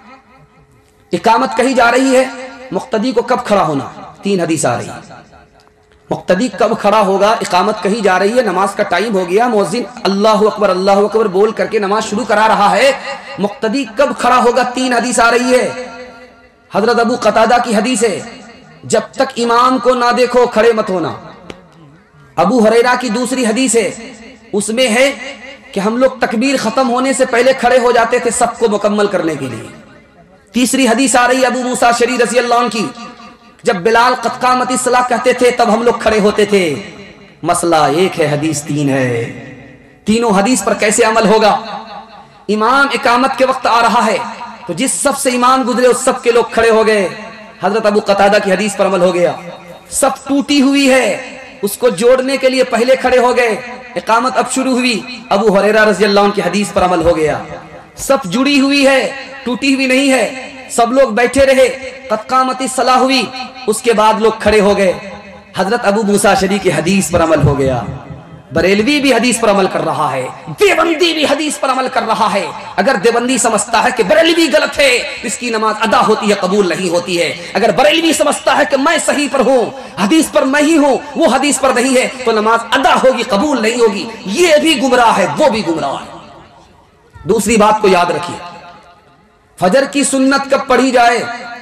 इकामत कही जा रही है, मुक्तदी को कब खड़ा होना? तीन हदीस आ रही है। मुक्तदी कब खड़ा होगा? इकामत कही जा रही है, नमाज का टाइम हो गया, मुअज्जिन अल्लाहु अकबर अल्लाहु अकबर बोल करके नमाज शुरू करा रहा है। मुक्तदी कब खड़ा होगा? तीन हदीस आ रही है। हजरत अबू कतादा की हदीस है, जब तक इमाम को ना देखो खड़े मत होना। अबू हुरैरा की दूसरी हदीस है, उसमें है कि हम लोग तकबीर खत्म होने से पहले खड़े हो जाते थे सबको मुकम्मल करने के लिए। तीसरी हदीस आ रही है अबू मूसा शरी रज़ी अल्लाह अन्हु की, जब बिलाल क़द क़ामती सलाह कहते थे तब हम लोग खड़े होते थे। मसला एक है, हदीस तीन है। तीनों हदीस पर कैसे अमल होगा? इमाम इकामत के वक्त आ रहा है तो जिस सब से इमाम गुजरे उस सब के लोग खड़े हो गए। हजरत अबू कतादा की हदीस पर अमल हो गया। सब टूटी हुई है, उसको जोड़ने के लिए पहले खड़े हो गए। इकामत अब शुरू हुई, अबू हुरैरा रज़ी अल्लाह अन्हु की हदीस पर अमल हो गया। सब जुड़ी हुई है, टूटी हुई नहीं है। सब लोग बैठे रहे, क़द क़ामती सलाह हुई, उसके बाद लोग खड़े हो गए। हजरत अबू मूसा शरी की हदीस पर अमल हो गया। बरेलवी भी हदीस पर अमल कर रहा है, देवबंदी भी हदीस पर अमल कर रहा है। अगर देवबंदी समझता है कि बरेलवी गलत है, इसकी नमाज अदा होती है, कबूल नहीं होती है। अगर बरेलवी समझता है कि मैं सही पर हूं, हदीस पर मैं ही हूं, वो हदीस पर नहीं है, तो नमाज अदा होगी, कबूल नहीं होगी। ये भी गुमराह है, वो भी गुमराह है। दूसरी बात को याद रखिए, फजर की सुन्नत कब पढ़ी जाए?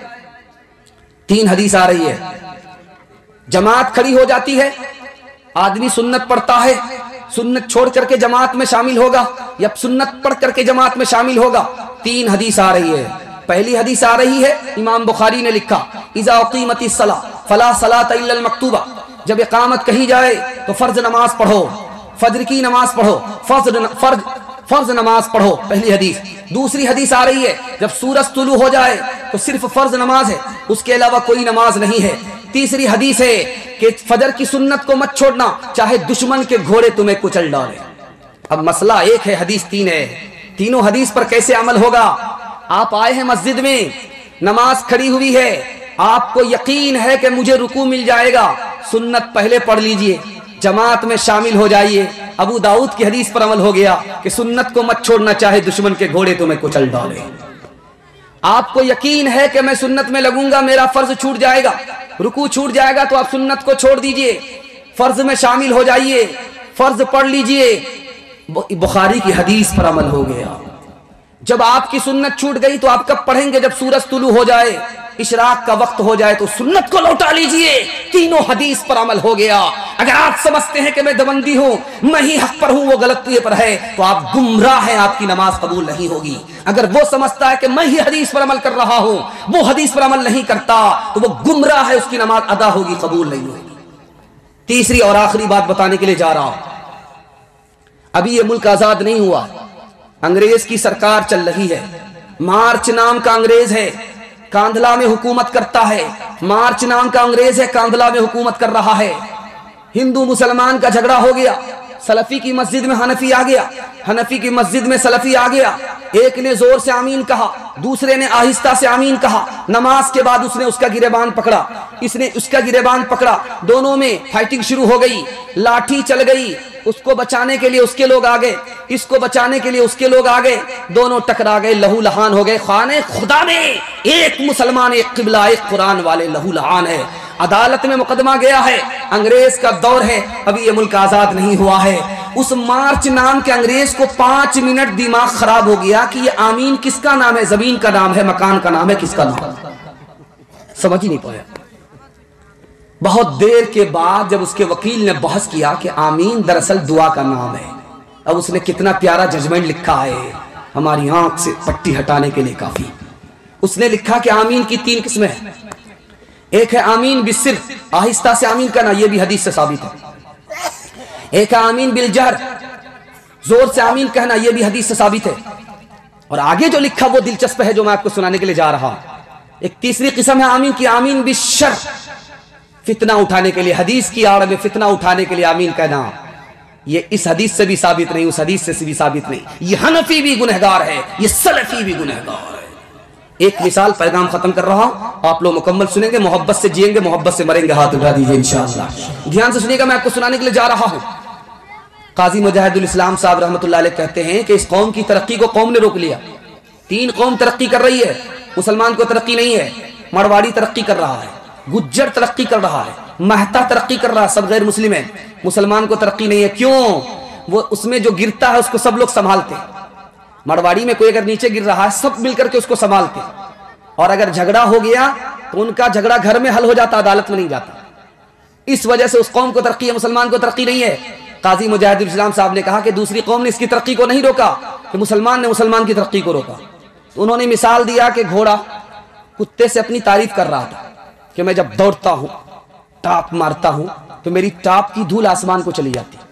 तीन हदीस आ रही है। जमात खड़ी हो जाती है, आदमी सुन्नत पढ़ता है, सुन्नत छोड़ करके जमात में शामिल होगा या सुन्नत पढ़ करके जमात में शामिल होगा। तीन हदीस आ रही है। पहली हदीस आ रही है, इमाम बुखारी ने लिखा, इज़ा उक़ीमतिस सला फला सलात इल्लल मक्तूबा, जब इकामत कही जाए तो फर्ज नमाज पढ़ो, फजर की नमाज पढ़ो, फर्ज फर्ज फर्ज नमाज पढ़ो। पहली हदीस। दूसरी हदीस आ रही है, जब सूरज तुलू हो जाए तो सिर्फ फर्ज नमाज है, उसके अलावा कोई नमाज नहीं है। तीसरी हदीस है कि फजर की सुन्नत को मत छोड़ना, चाहे दुश्मन के घोड़े तुम्हें कुचल डाले। अब मसला एक है, हदीस तीन है। तीनों हदीस पर कैसे अमल होगा? आप आए हैं मस्जिद में, नमाज खड़ी हुई है, आपको यकीन है कि मुझे रुकू मिल जाएगा, सुन्नत पहले पढ़ लीजिए, जमात में शामिल हो जाइए। अबू दाऊद की हदीस पर अमल हो गया कि सुन्नत को मत छोड़ना, चाहे दुश्मन के घोड़े तुम्हें कुचल डाले। आपको यकीन है कि मैं सुन्नत में लगूंगा, मेरा फर्ज छूट जाएगा, रुकू छूट जाएगा, तो आप सुन्नत को छोड़ दीजिए, फर्ज में शामिल हो जाइए, फर्ज पढ़ लीजिए। बुखारी की हदीस पर अमल हो गया। जब आपकी सुन्नत छूट गई तो आप कब पढ़ेंगे? जब सूरज तुलू हो जाए, इशराक का वक्त हो जाए तो सुन्नत को लौटा लीजिए। तीनों हदीस पर अमल हो गया। अगर आप समझते हैं कि मैं दबंदी हूं, मैं ही हक पर हूं, वो गलत पर है, तो आप गुमराह हैं, आपकी नमाज कबूल नहीं होगी। अगर वो समझता है कि मैं ही हदीस पर अमल कर रहा हूं, वो हदीस पर अमल नहीं करता, तो वो गुमराह है, उसकी नमाज अदा होगी, कबूल नहीं होगी। तीसरी और आखिरी बात बताने के लिए जा रहा हूं। अभी ये मुल्क आजाद नहीं हुआ, अंग्रेज की सरकार चल रही है। मार्च नाम का अंग्रेज है, कांधला में हुकूमत करता है। मार्च नाम का अंग्रेज है, कांधला में हुकूमत कर रहा है। हिंदू मुसलमान का झगड़ा हो गया, सलफी की मस्जिद में हनफी आ गया, हनफी की मस्जिद में सलफी आ गया। एक ने जोर से आमीन कहा, दूसरे ने आहिस्ता से आमीन कहा। नमाज के बाद उसने उसका गिरेबान पकड़ा, इसने उसका गिरेबान पकड़ा, दोनों में फाइटिंग शुरू हो गई, लाठी चल गई। उसको बचाने के लिए उसके लोग आ गए, इसको बचाने के लिए उसके लोग आ गए, दोनों टकरा गए, लहू लहान हो गए। खाने खुदा में एक मुसलमान, एक किबला, एक कुरान वाले लहू लहान है। अदालत में मुकदमा गया है, अंग्रेज का दौर है, अभी ये मुल्क आजाद नहीं हुआ है। उस मार्च नाम के अंग्रेज को पांच मिनट दिमाग खराब हो गया कि ये आमीन किसका नाम है, जमीन का नाम है, मकान का नाम है, किसका नाम, समझ ही नहीं पाया। बहुत देर के बाद जब उसके वकील ने बहस किया कि आमीन दरअसल दुआ का नाम है, अब उसने कितना प्यारा जजमेंट लिखा है, हमारी आंख से पट्टी हटाने के लिए काफी। उसने लिखा कि आमीन की तीन किस्में हैं। एक है आमीन बिस्सिर, आहिस्ता से आमीन करना, यह भी हदीस से साबित है। एक है आमीन बिलजहर, जोर से आमीन कहना, यह भी हदीस से साबित है। और आगे जो लिखा वो दिलचस्प है, जो मैं आपको सुनाने के लिए जा रहा हूं। एक तीसरी किस्म है आमीन की, आमीन बिश्शर, फितना उठाने के लिए, हदीस की आड़ में फितना उठाने के लिए आमीन कहना। ये इस हदीस से भी साबित नहीं, उस हदीस से भी साबित नहीं। ये हनफी भी गुनहगार है, ये सलफी भी गुनहगार है। एक मिसाल, पैगाम खत्म कर रहा हूं, आप लोग मुकम्मल सुनेंगे, मोहब्बत से जिएंगे, मोहब्बत से मरेंगे, हाथ उठा दीजिए इंशाअल्लाह। ध्यान से सुनिएगा, मैं आपको सुनाने के लिए जा रहा हूं। काजी मुजाहिदुल इस्लाम साहब रहमतुल्लाह अलैह कहते हैं कि इस कौम की तरक्की को कौम ने रोक लिया। तीन कौम तरक्की कर रही है, मुसलमान को तरक्की नहीं है। मारवाड़ी तरक्की कर रहा है, गुज्जर तरक्की कर रहा है, महता तरक्की कर रहा है, सब गैर मुस्लिम है। मुसलमान को तरक्की नहीं है। क्यों? वो उसमें जो गिरता है उसको सब लोग संभालते हैं। मारवाड़ी में कोई अगर नीचे गिर रहा है, सब मिलकर के उसको संभालते हैं, और अगर झगड़ा हो गया तो उनका झगड़ा घर में हल हो जाता, अदालत में नहीं जाता। इस वजह से उस कौम को तरक्की है, मुसलमान को तरक्की नहीं है। काजी मुजाहिदुल इस्लाम साहब ने कहा कि दूसरी कौम ने इसकी तरक्की को नहीं रोका, कि मुसलमान ने मुसलमान की तरक्की को रोका। तो उन्होंने मिसाल दिया कि घोड़ा कुत्ते से अपनी तारीफ कर रहा था कि मैं जब दौड़ता हूं, टाप मारता हूं, तो मेरी टाप की धूल आसमान को चली जाती।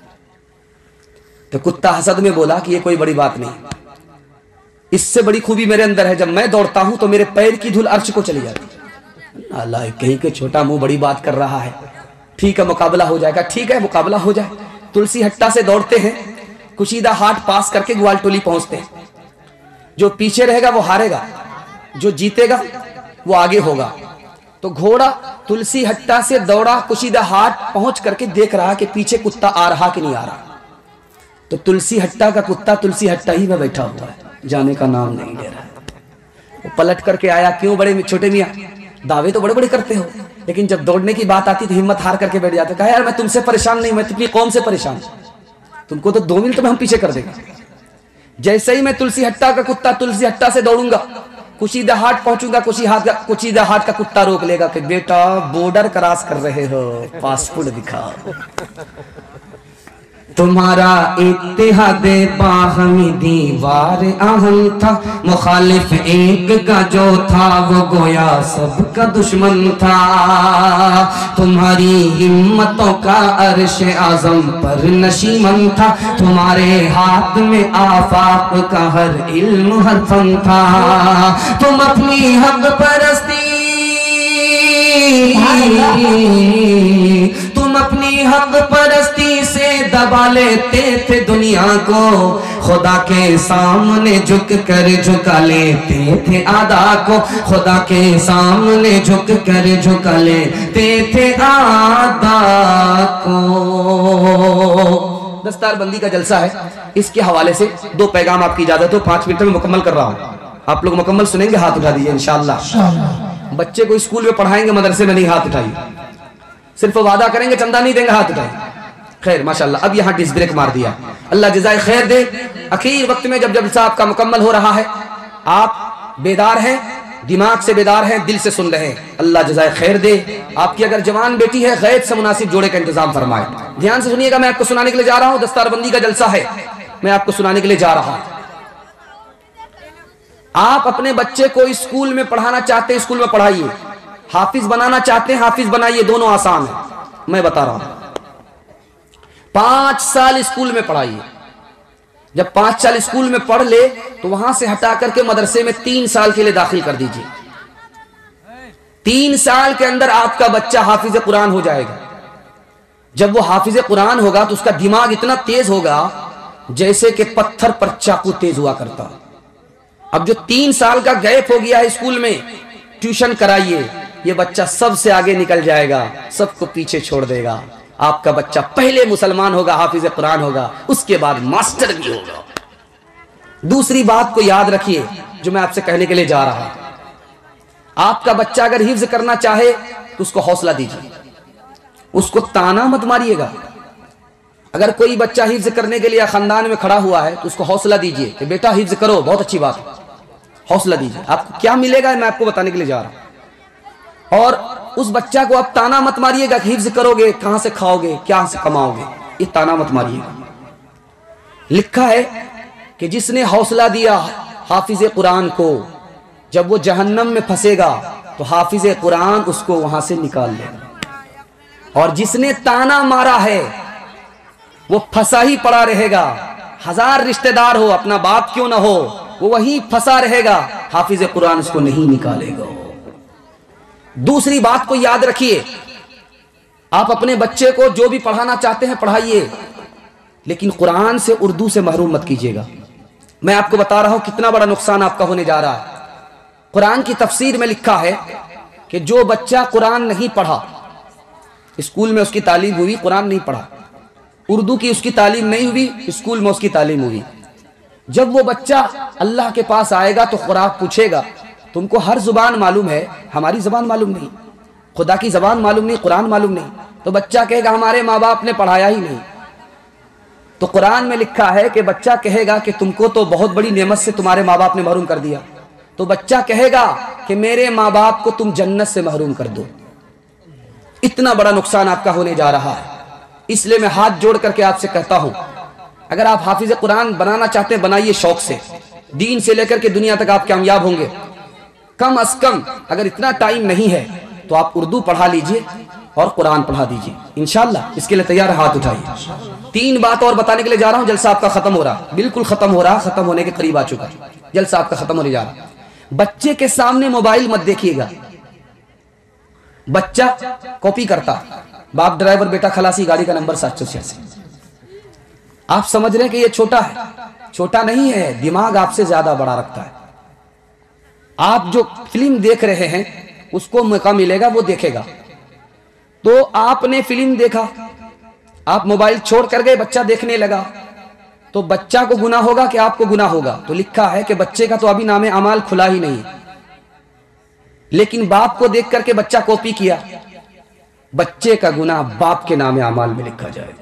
तो कुत्ता हसद में बोला कि ये कोई बड़ी बात नहीं, इससे बड़ी खूबी मेरे अंदर है, जब मैं दौड़ता हूं तो मेरे पैर की धूल अर्श को चली जाती। अल्लाह, कहीं के छोटा मुंह बड़ी बात कर रहा है। ठीक है, मुकाबला हो जाएगा। ठीक है, मुकाबला हो जाए। तुलसी हट्टा से दौड़ते हैं, कुशीदा हाट पास करके ग्वालटोली पहुंचते हैं। जो पीछे रहेगा वो हारेगा, जो जीतेगा वो आगे होगा। तो घोड़ा तुलसी हट्टा से दौड़ा, कुशीदा हाट पहुंच करके देख रहा कि पीछे कुत्ता आ रहा कि नहीं आ रहा। तो तुलसी हट्टा का कुत्ता तुलसी हट्टा ही में बैठा हुआ है, जाने का नाम नहीं ले रहा है। वो पलट करके आया, क्यों बड़े छोटे मियाँ, दावे तो बड़े बड़े करते हो, लेकिन जब दौड़ने की बात आती तो हिम्मत हार करके बैठ जाते। कहा यार मैं तुमसे परेशान नहीं, मैं तुम्हारी कौम से परेशान, तुमको तो दो मिनट में हम पीछे कर देंगे। जैसे ही मैं तुलसी हट्टा का कुत्ता तुलसी हट्टा से दौड़ूंगा, कुशीदा हाट पहुंचूंगा, कुशी हाट का कुशीदा हाट का कुत्ता रोक लेगा कि बेटा बॉर्डर क्रॉस कर रहे हो, पासपोर्ट दिखाओ। तुम्हारा इत्तेहाद बाहमी दीवार अहम था, मुखालिफ एक का जो था वो गोया सबका दुश्मन था। तुम्हारी हिम्मतों का अर्श आज़म पर नशीमन था, तुम्हारे हाथ में आफाक का हर इल्म हर फन था। तुम अपनी हक परस्ती तुम अपनी हक परस्ती से दबा लेते थे दुनिया को, खुदा के सामने झुक कर झुका लेते थे आदा को, खुदा के सामने झुक कर झुका लेते थे आदा को। दस्तारबंदी का जलसा है, इसके हवाले से दो पैगाम आपकी इजाजत हो, पांच मिनट में मुकम्मल कर रहा हूं, आप लोग मुकम्मल सुनेंगे, हाथ उठा दीजिए इंशाअल्लाह। बच्चे को स्कूल में पढ़ाएंगे, मदरसे में नहीं, हाथ उठाइए, सिर्फ वादा करेंगे चंदा नहीं देंगे, हाथ उठाइए। खैर माशाअल्लाह, अब यहाँ डिस्क ब्रेक मार दिया, अल्लाह जज़ाए खैर दे। आखिर वक्त में जब जलसा आपका मुकम्मल हो रहा है, आप बेदार हैं, दिमाग से बेदार हैं, दिल से सुन रहे हैं, अल्लाह जज़ाए खैर दे। आपकी अगर जवान बेटी है, गैब से मुनासिब जोड़े का इंतजाम फरमाए। ध्यान से सुनिएगा, मैं आपको सुनाने के लिए जा रहा हूँ, दस्तारबंदी का जलसा है, मैं आपको सुनाने के लिए जा रहा हूँ। आप अपने बच्चे को स्कूल में पढ़ाना चाहते हैं, स्कूल में पढ़ाइए, हाफिज बनाना चाहते हैं, हाफिज बनाइए, दोनों आसान है। मैं बता रहा हूं, पांच साल स्कूल में पढ़ाइए, जब पांच साल स्कूल में पढ़ ले तो वहां से हटा करके मदरसे में तीन साल के लिए दाखिल कर दीजिए। तीन साल के अंदर आपका बच्चा हाफिज कुरान हो जाएगा। जब वो हाफिज कुरान होगा तो उसका दिमाग इतना तेज होगा जैसे कि पत्थर पर चाकू तेज हुआ करता। अब जो तीन साल का गैप हो गया है स्कूल में, ट्यूशन कराइए, ये बच्चा सबसे आगे निकल जाएगा, सबको पीछे छोड़ देगा। आपका बच्चा पहले मुसलमान होगा, हाफिज कुरान होगा, उसके बाद मास्टर भी होगा। दूसरी बात को याद रखिए जो मैं आपसे कहने के लिए जा रहा हूं, आपका बच्चा अगर हिफ्ज करना चाहे तो उसको हौसला दीजिए, उसको ताना मत मारिएगा। अगर कोई बच्चा हिफ्ज करने के लिए खानदान में खड़ा हुआ है तो उसको हौसला दीजिए कि बेटा हिफ्ज करो, बहुत अच्छी बात है, हौसला दीजिए। आपको क्या मिलेगा मैं आपको बताने के लिए जा रहा हूं। और उस बच्चा को आप ताना मत मारिएगा कि हिफ्ज करोगे कहां से खाओगे, क्या से कमाओगे, ये ताना मत मारिएगा। लिखा है कि जिसने हौसला दिया हाफिज कुरान को, जब वो जहन्नम में फंसेगा तो हाफिज कुरान उसको वहां से निकाल लेगा, और जिसने ताना मारा है वो फंसा ही पड़ा रहेगा। हजार रिश्तेदार हो, अपना बाप क्यों ना हो, वो वहीं फंसा रहेगा, हाफिज कुरान उसको नहीं निकालेगा। दूसरी बात को याद रखिए, आप अपने बच्चे को जो भी पढ़ाना चाहते हैं पढ़ाइए, लेकिन कुरान से उर्दू से महरूम मत कीजिएगा। मैं आपको बता रहा हूं कितना बड़ा नुकसान आपका होने जा रहा है। कुरान की तफसीर में लिखा है कि जो बच्चा कुरान नहीं पढ़ा, स्कूल में उसकी तालीम हुई, कुरान नहीं पढ़ा, उर्दू की उसकी तालीम नहीं हुई, स्कूल में उसकी तालीम हुई, जब वो बच्चा अल्लाह के पास आएगा तो खुराक पूछेगा, तुमको हर जुबान मालूम है, हमारी जुबान मालूम नहीं, खुदा की जबान मालूम नहीं, कुरान मालूम नहीं, तो बच्चा कहेगा हमारे माँ बाप ने पढ़ाया ही नहीं। तो कुरान में लिखा है कि बच्चा कहेगा कि तुमको तो बहुत बड़ी नेमत से तुम्हारे माँ बाप ने महरूम कर दिया, तो बच्चा कहेगा कि मेरे माँ बाप को तुम जन्नत से महरूम कर दो। इतना बड़ा नुकसान आपका होने जा रहा है। इसलिए मैं हाथ जोड़ करके आपसे कहता हूं, अगर आप हाफिज कुरान बनाना चाहते हैं बनाइए शौक से, दीन से लेकर के दुनिया तक आप कामयाब होंगे। कम अज कम अगर इतना टाइम नहीं है तो आप उर्दू पढ़ा लीजिए और कुरान पढ़ा दीजिए इंशाअल्लाह। इसके लिए तैयार, हाथ उठाइए। तीन बात और बताने के लिए जा रहा हूं, जलसा आपका खत्म हो रहा, बिल्कुल खत्म हो रहा, खत्म होने के करीब आ चुका, जलसा आपका खत्म होने जा रहा। बच्चे के सामने मोबाइल मत देखिएगा। बच्चा कॉपी करता, बाप ड्राइवर, बेटा खलासी, गाड़ी का नंबर सात सौ छियासी। आप समझ रहे हैं कि ये छोटा है, छोटा नहीं है, दिमाग आपसे ज्यादा बड़ा रखता है। आप जो फिल्म देख रहे हैं उसको मौका मिलेगा, वो देखेगा। तो आपने फिल्म देखा, आप मोबाइल छोड़ कर गए, बच्चा देखने लगा, तो बच्चा को गुनाह होगा कि आपको गुनाह होगा? तो लिखा है कि बच्चे का तो अभी नामे अमाल खुला ही नहीं, लेकिन बाप को देख करके बच्चा कॉपी किया, बच्चे का गुनाह बाप के नामे अमाल में लिखा जाएगा।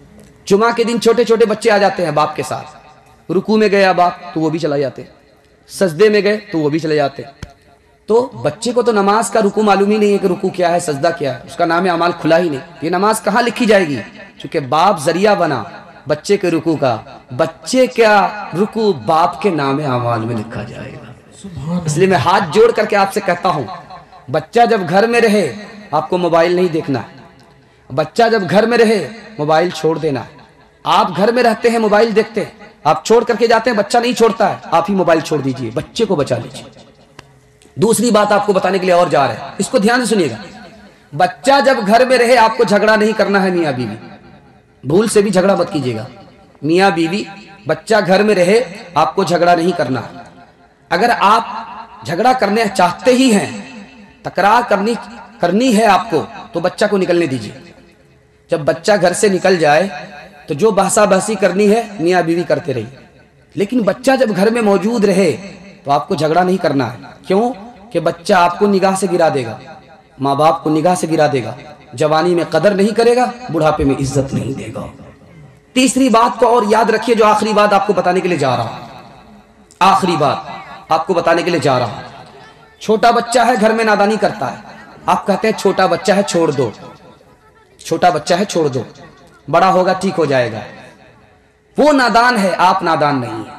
जुमा के दिन छोटे छोटे बच्चे आ जाते हैं बाप के साथ, रुकू में गया बाप तो वो भी चला जाते, سجدے میں گئے تو وہ بھی چلے جاتے. تو بچے کو تو نماز کا رکوع معلوم ہی نہیں ہے کہ رکوع کیا ہے، سجدہ کیا ہے، اس کا نام اعمال کھلا ہی نہیں. یہ نماز کہاں لکھی جائے گی؟ چونکہ باپ ذریعہ بنا بچے کے رکوع کا، بچے کا رکوع باپ کے نام اعمال میں لکھا جائے گا. اس لیے میں ہاتھ جوڑ کر کے آپ سے کہتا ہوں، بچہ جب گھر میں رہے آپ کو موبائل نہیں دیکھنا ہے. بچہ جب گھر میں رہے موبائل چھوڑ دینا ہے. آپ گھر میں رہتے ہیں موبائل دیکھتے ہیں، آپ چھوڑ کر کے جاتے ہیں، بچہ نہیں چھوڑتا ہے، آپ ہی موبائل چھوڑ دیجئے، بچے کو بچا لیجئے. دوسری بات آپ کو بتانے کے لیے اور جا رہے ہیں، اس کو دھیان سے سنیے گا. بچہ جب گھر میں رہے آپ کو جھگڑا نہیں کرنا ہے میاں بیوی، بھول سے بھی جھگڑا مت کیجیے گا. میاں بیوی بچہ گھر میں رہے آپ کو جھگڑا نہیں کرنا. اگر آپ جھگڑا کرنے چاہتے ہی ہیں، تکرار کرنی کرنی ہے آپ کو، تو بچہ کو نکلنے دیجیے. جب بچہ گھر سے نکل جائے تو جو بحثا بحثی کرنی ہے میاں بیوی کرتے رہیے. لیکن بچہ جب گھر میں موجود رہے تو آپ کو جھگڑا نہیں کرنا ہے. کیوں؟ کہ بچہ آپ کو نگاہ سے گرا دے گا، ماں باپ کو نگاہ سے گرا دے گا، جوانی میں قدر نہیں کرے گا، بڑھاپے میں عزت نہیں دے گا. تیسری بات کو اور یاد رکھیے، جو آخری بات آپ کو بتانے کے لیے جا رہا ہوں، آخری بات آپ کو بتانے کے لیے جا رہا ہوں. چھوٹا بچہ ہے گھر میں نادانی کرتا ہے، آپ کہتے ہیں چھوٹا بچہ ہے چھوڑ دو، چھوٹا بچہ ہے چھوڑ دو، بڑا ہوگا ٹھیک ہو جائے گا. وہ نادان ہے، آپ نادان نہیں ہیں.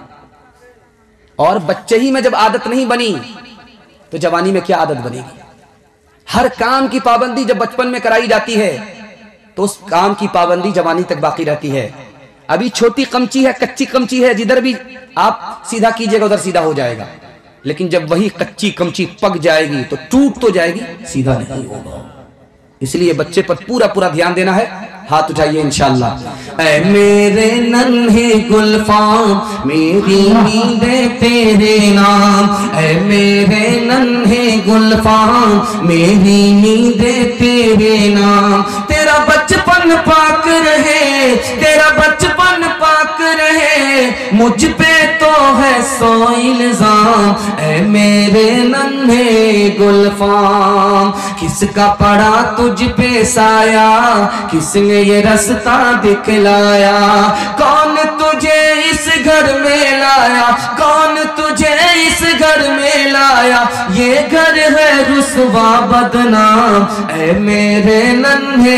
اور بچے ہی میں جب عادت نہیں بنی تو جوانی میں کیا عادت بنے گی؟ ہر کام کی پابندی جب بچپن میں کرائی جاتی ہے تو اس کام کی پابندی جوانی تک باقی رہتی ہے. ابھی چھوٹی قمچی ہے، کچی قمچی ہے، جدھر بھی آپ سیدھا کیجئے گا ادھر سیدھا ہو جائے گا. لیکن جب وہی کچی قمچی پک جائے گی تو ٹوٹ تو جائے گی، سیدھا نہیں ہوگا. اس لیے بچے پر پورا پورا دھیان دینا ہے. ہاتھ اٹھائیے انشاءاللہ. اے میرے ننھے گلفام میری نیندیں تیرے نام، اے میرے ننھے گلفام میری نیندیں تیرے نام. تیرا بچپن پاک رہے، تیرا بچپن پاک رہے، مجھ پہ تو ہے سو الزام. اے میرے ننھے گلفام کس کا پڑا تجھ پہ سایہ، کس نے یہ رستہ دکھلایا؟ کون تجھے اس گھر میں لایا، کون تجھے اس گھر میں لایا؟ یہ گھر ہے رسوا بدنام. اے میرے ننھے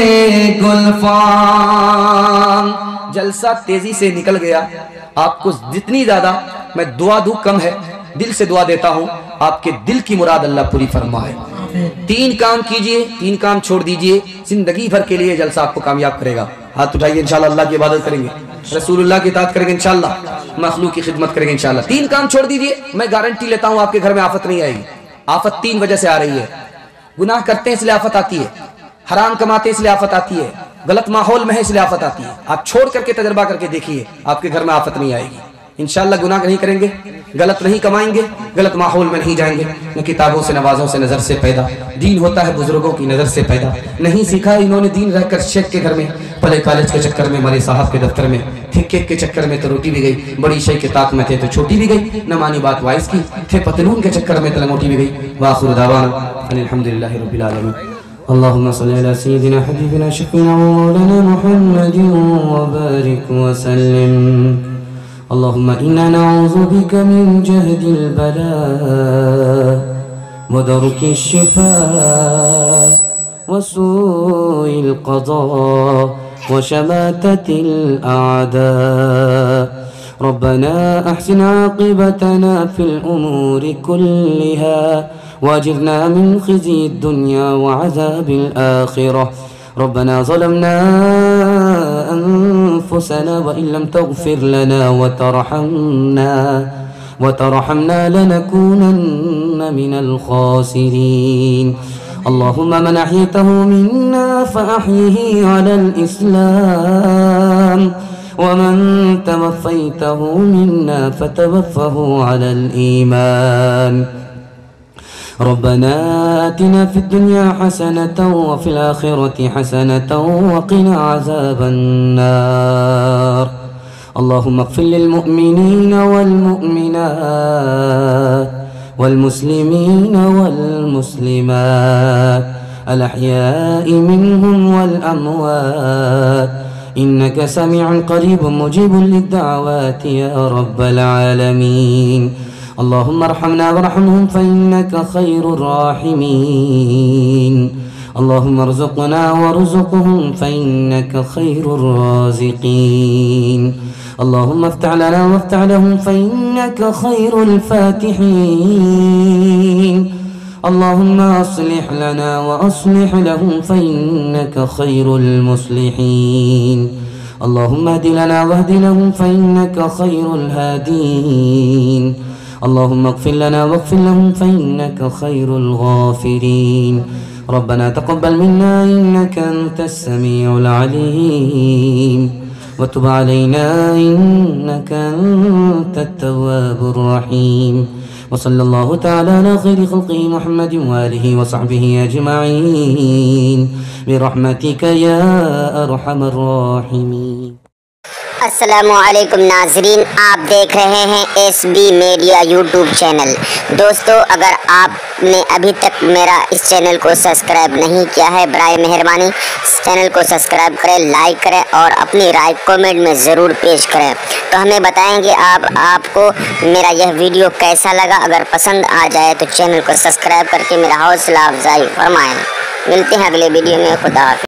گلفام. جلسہ تیزی سے نکل گیا. آپ کو جتنی زیادہ میں دعا دوں کم ہے. دل سے دعا دیتا ہوں آپ کے دل کی مراد اللہ پوری فرمائے. تین کام کیجئے، تین کام چھوڑ دیجئے، زندگی بھر کے لیے جلسہ آپ کو کامیاب کرے گا. ہاتھ اٹھائیے، انشاءاللہ اللہ کی عبادت کریں گے، رسول اللہ کی اطاعت کریں گے، انشاءاللہ مخلوق کی خدمت کریں گے انشاءاللہ. تین کام چھوڑ دیجئے، میں گارنٹی لیتا ہوں آپ کے گھر میں آفت نہیں آئے گی. آفت تین وجہ سے آ رہی ہے. گناہ کرتے ہیں اس لیے آفت آتی ہے، حرام کماتے ہیں اس لیے آفت آتی ہے، غلط ماحول میں ہے اس لیے آفت آتی ہے. آپ چھوڑ کر کے تجربہ کر کے دیکھیے، آپ کے گھر میں آفت نہیں آئے گی. انشاءاللہ گناہ نہیں کریں گے، غلط نہیں کمائیں گے، غلط ماحول میں نہیں جائیں گے. نہ کتابوں سے، نوازوں سے، نظر سے پیدا. دین ہوتا ہے بزرگوں کی نظر سے پیدا. نہیں سیکھا انہوں نے دین رہ کر شیخ کے گھر میں، پلے کالج کے چکر میں، مولوی صاحب کے دفتر میں، ٹھیکے کے چکر میں تو روٹی بھی گئی، بڑی شے کے طاق میں تھے تو چھوٹی بھی گئی، نہ مانی بات وائس کی، تھے پتلون کے چکر میں تو لنگوٹی بھی گئی. وآخر دعوانا ان الحمدللہ رب العالمین. اللهم صل على سيدنا حبيبنا شفيعنا ومولانا محمد وبارك وسلم. اللهم إنا نعوذ بك من جهد البلاء ودرك الشفاء وسوء القضاء وشماتة الأعداء. ربنا أحسن عاقبتنا في الأمور كلها واجرنا من خزي الدنيا وعذاب الآخرة. ربنا ظلمنا أنفسنا وإن لم تغفر لنا وترحمنا وترحمنا لنكونن من الخاسرين. اللهم من أحييته منا فأحيه على الإسلام، ومن توفيته منا فتوفه على الإيمان. ربنا آتنا في الدنيا حسنة وفي الآخرة حسنة وقنا عذاب النار. اللهم اغفر للمؤمنين والمؤمنات والمسلمين والمسلمات الأحياء منهم والأموات إنك سميع قريب مجيب للدعوات يا رب العالمين. اللهم ارحمنا وارحمهم فإنك خير الراحمين. اللهم ارزقنا وارزقهم فإنك خير الرازقين. اللهم افتح لنا وافتح لهم فإنك خير الفاتحين. اللهم أصلح لنا وأصلح لهم فإنك خير المصلحين. اللهم اهد لنا واهد لهم فإنك خير الهادين. اللهم اغفر لنا واغفر لهم فإنك خير الغافرين. ربنا تقبل منا إنك أنت السميع العليم وتب علينا إنك أنت التواب الرحيم. وصلى الله تعالى على خير خلقه محمد وآله وصحبه أجمعين برحمتك يا أرحم الراحمين. السلام-علیکم ناظرین، آپ دیکھ رہے ہیں S B media YouTube channel. دوستو، اگر آپ نے ابھی تک میرا اس چینل کو سبسکرائب نہیں کیا ہے، برائے مہربانی اس چینل کو سبسکرائب کریں، لائک کریں اور اپنی رائے کومنٹ میں ضرور پیش کریں، تو ہمیں بتائیں کہ آپ آپ کو میرا یہ ویڈیو کیسا لگا۔ اگر پسند آ جائے تو چینل کو سبسکرائب کر کے میرا حوصلہ افزائی فرمائیں۔ ملتے ہیں اگلے ویڈیو میں، خدا حافظ۔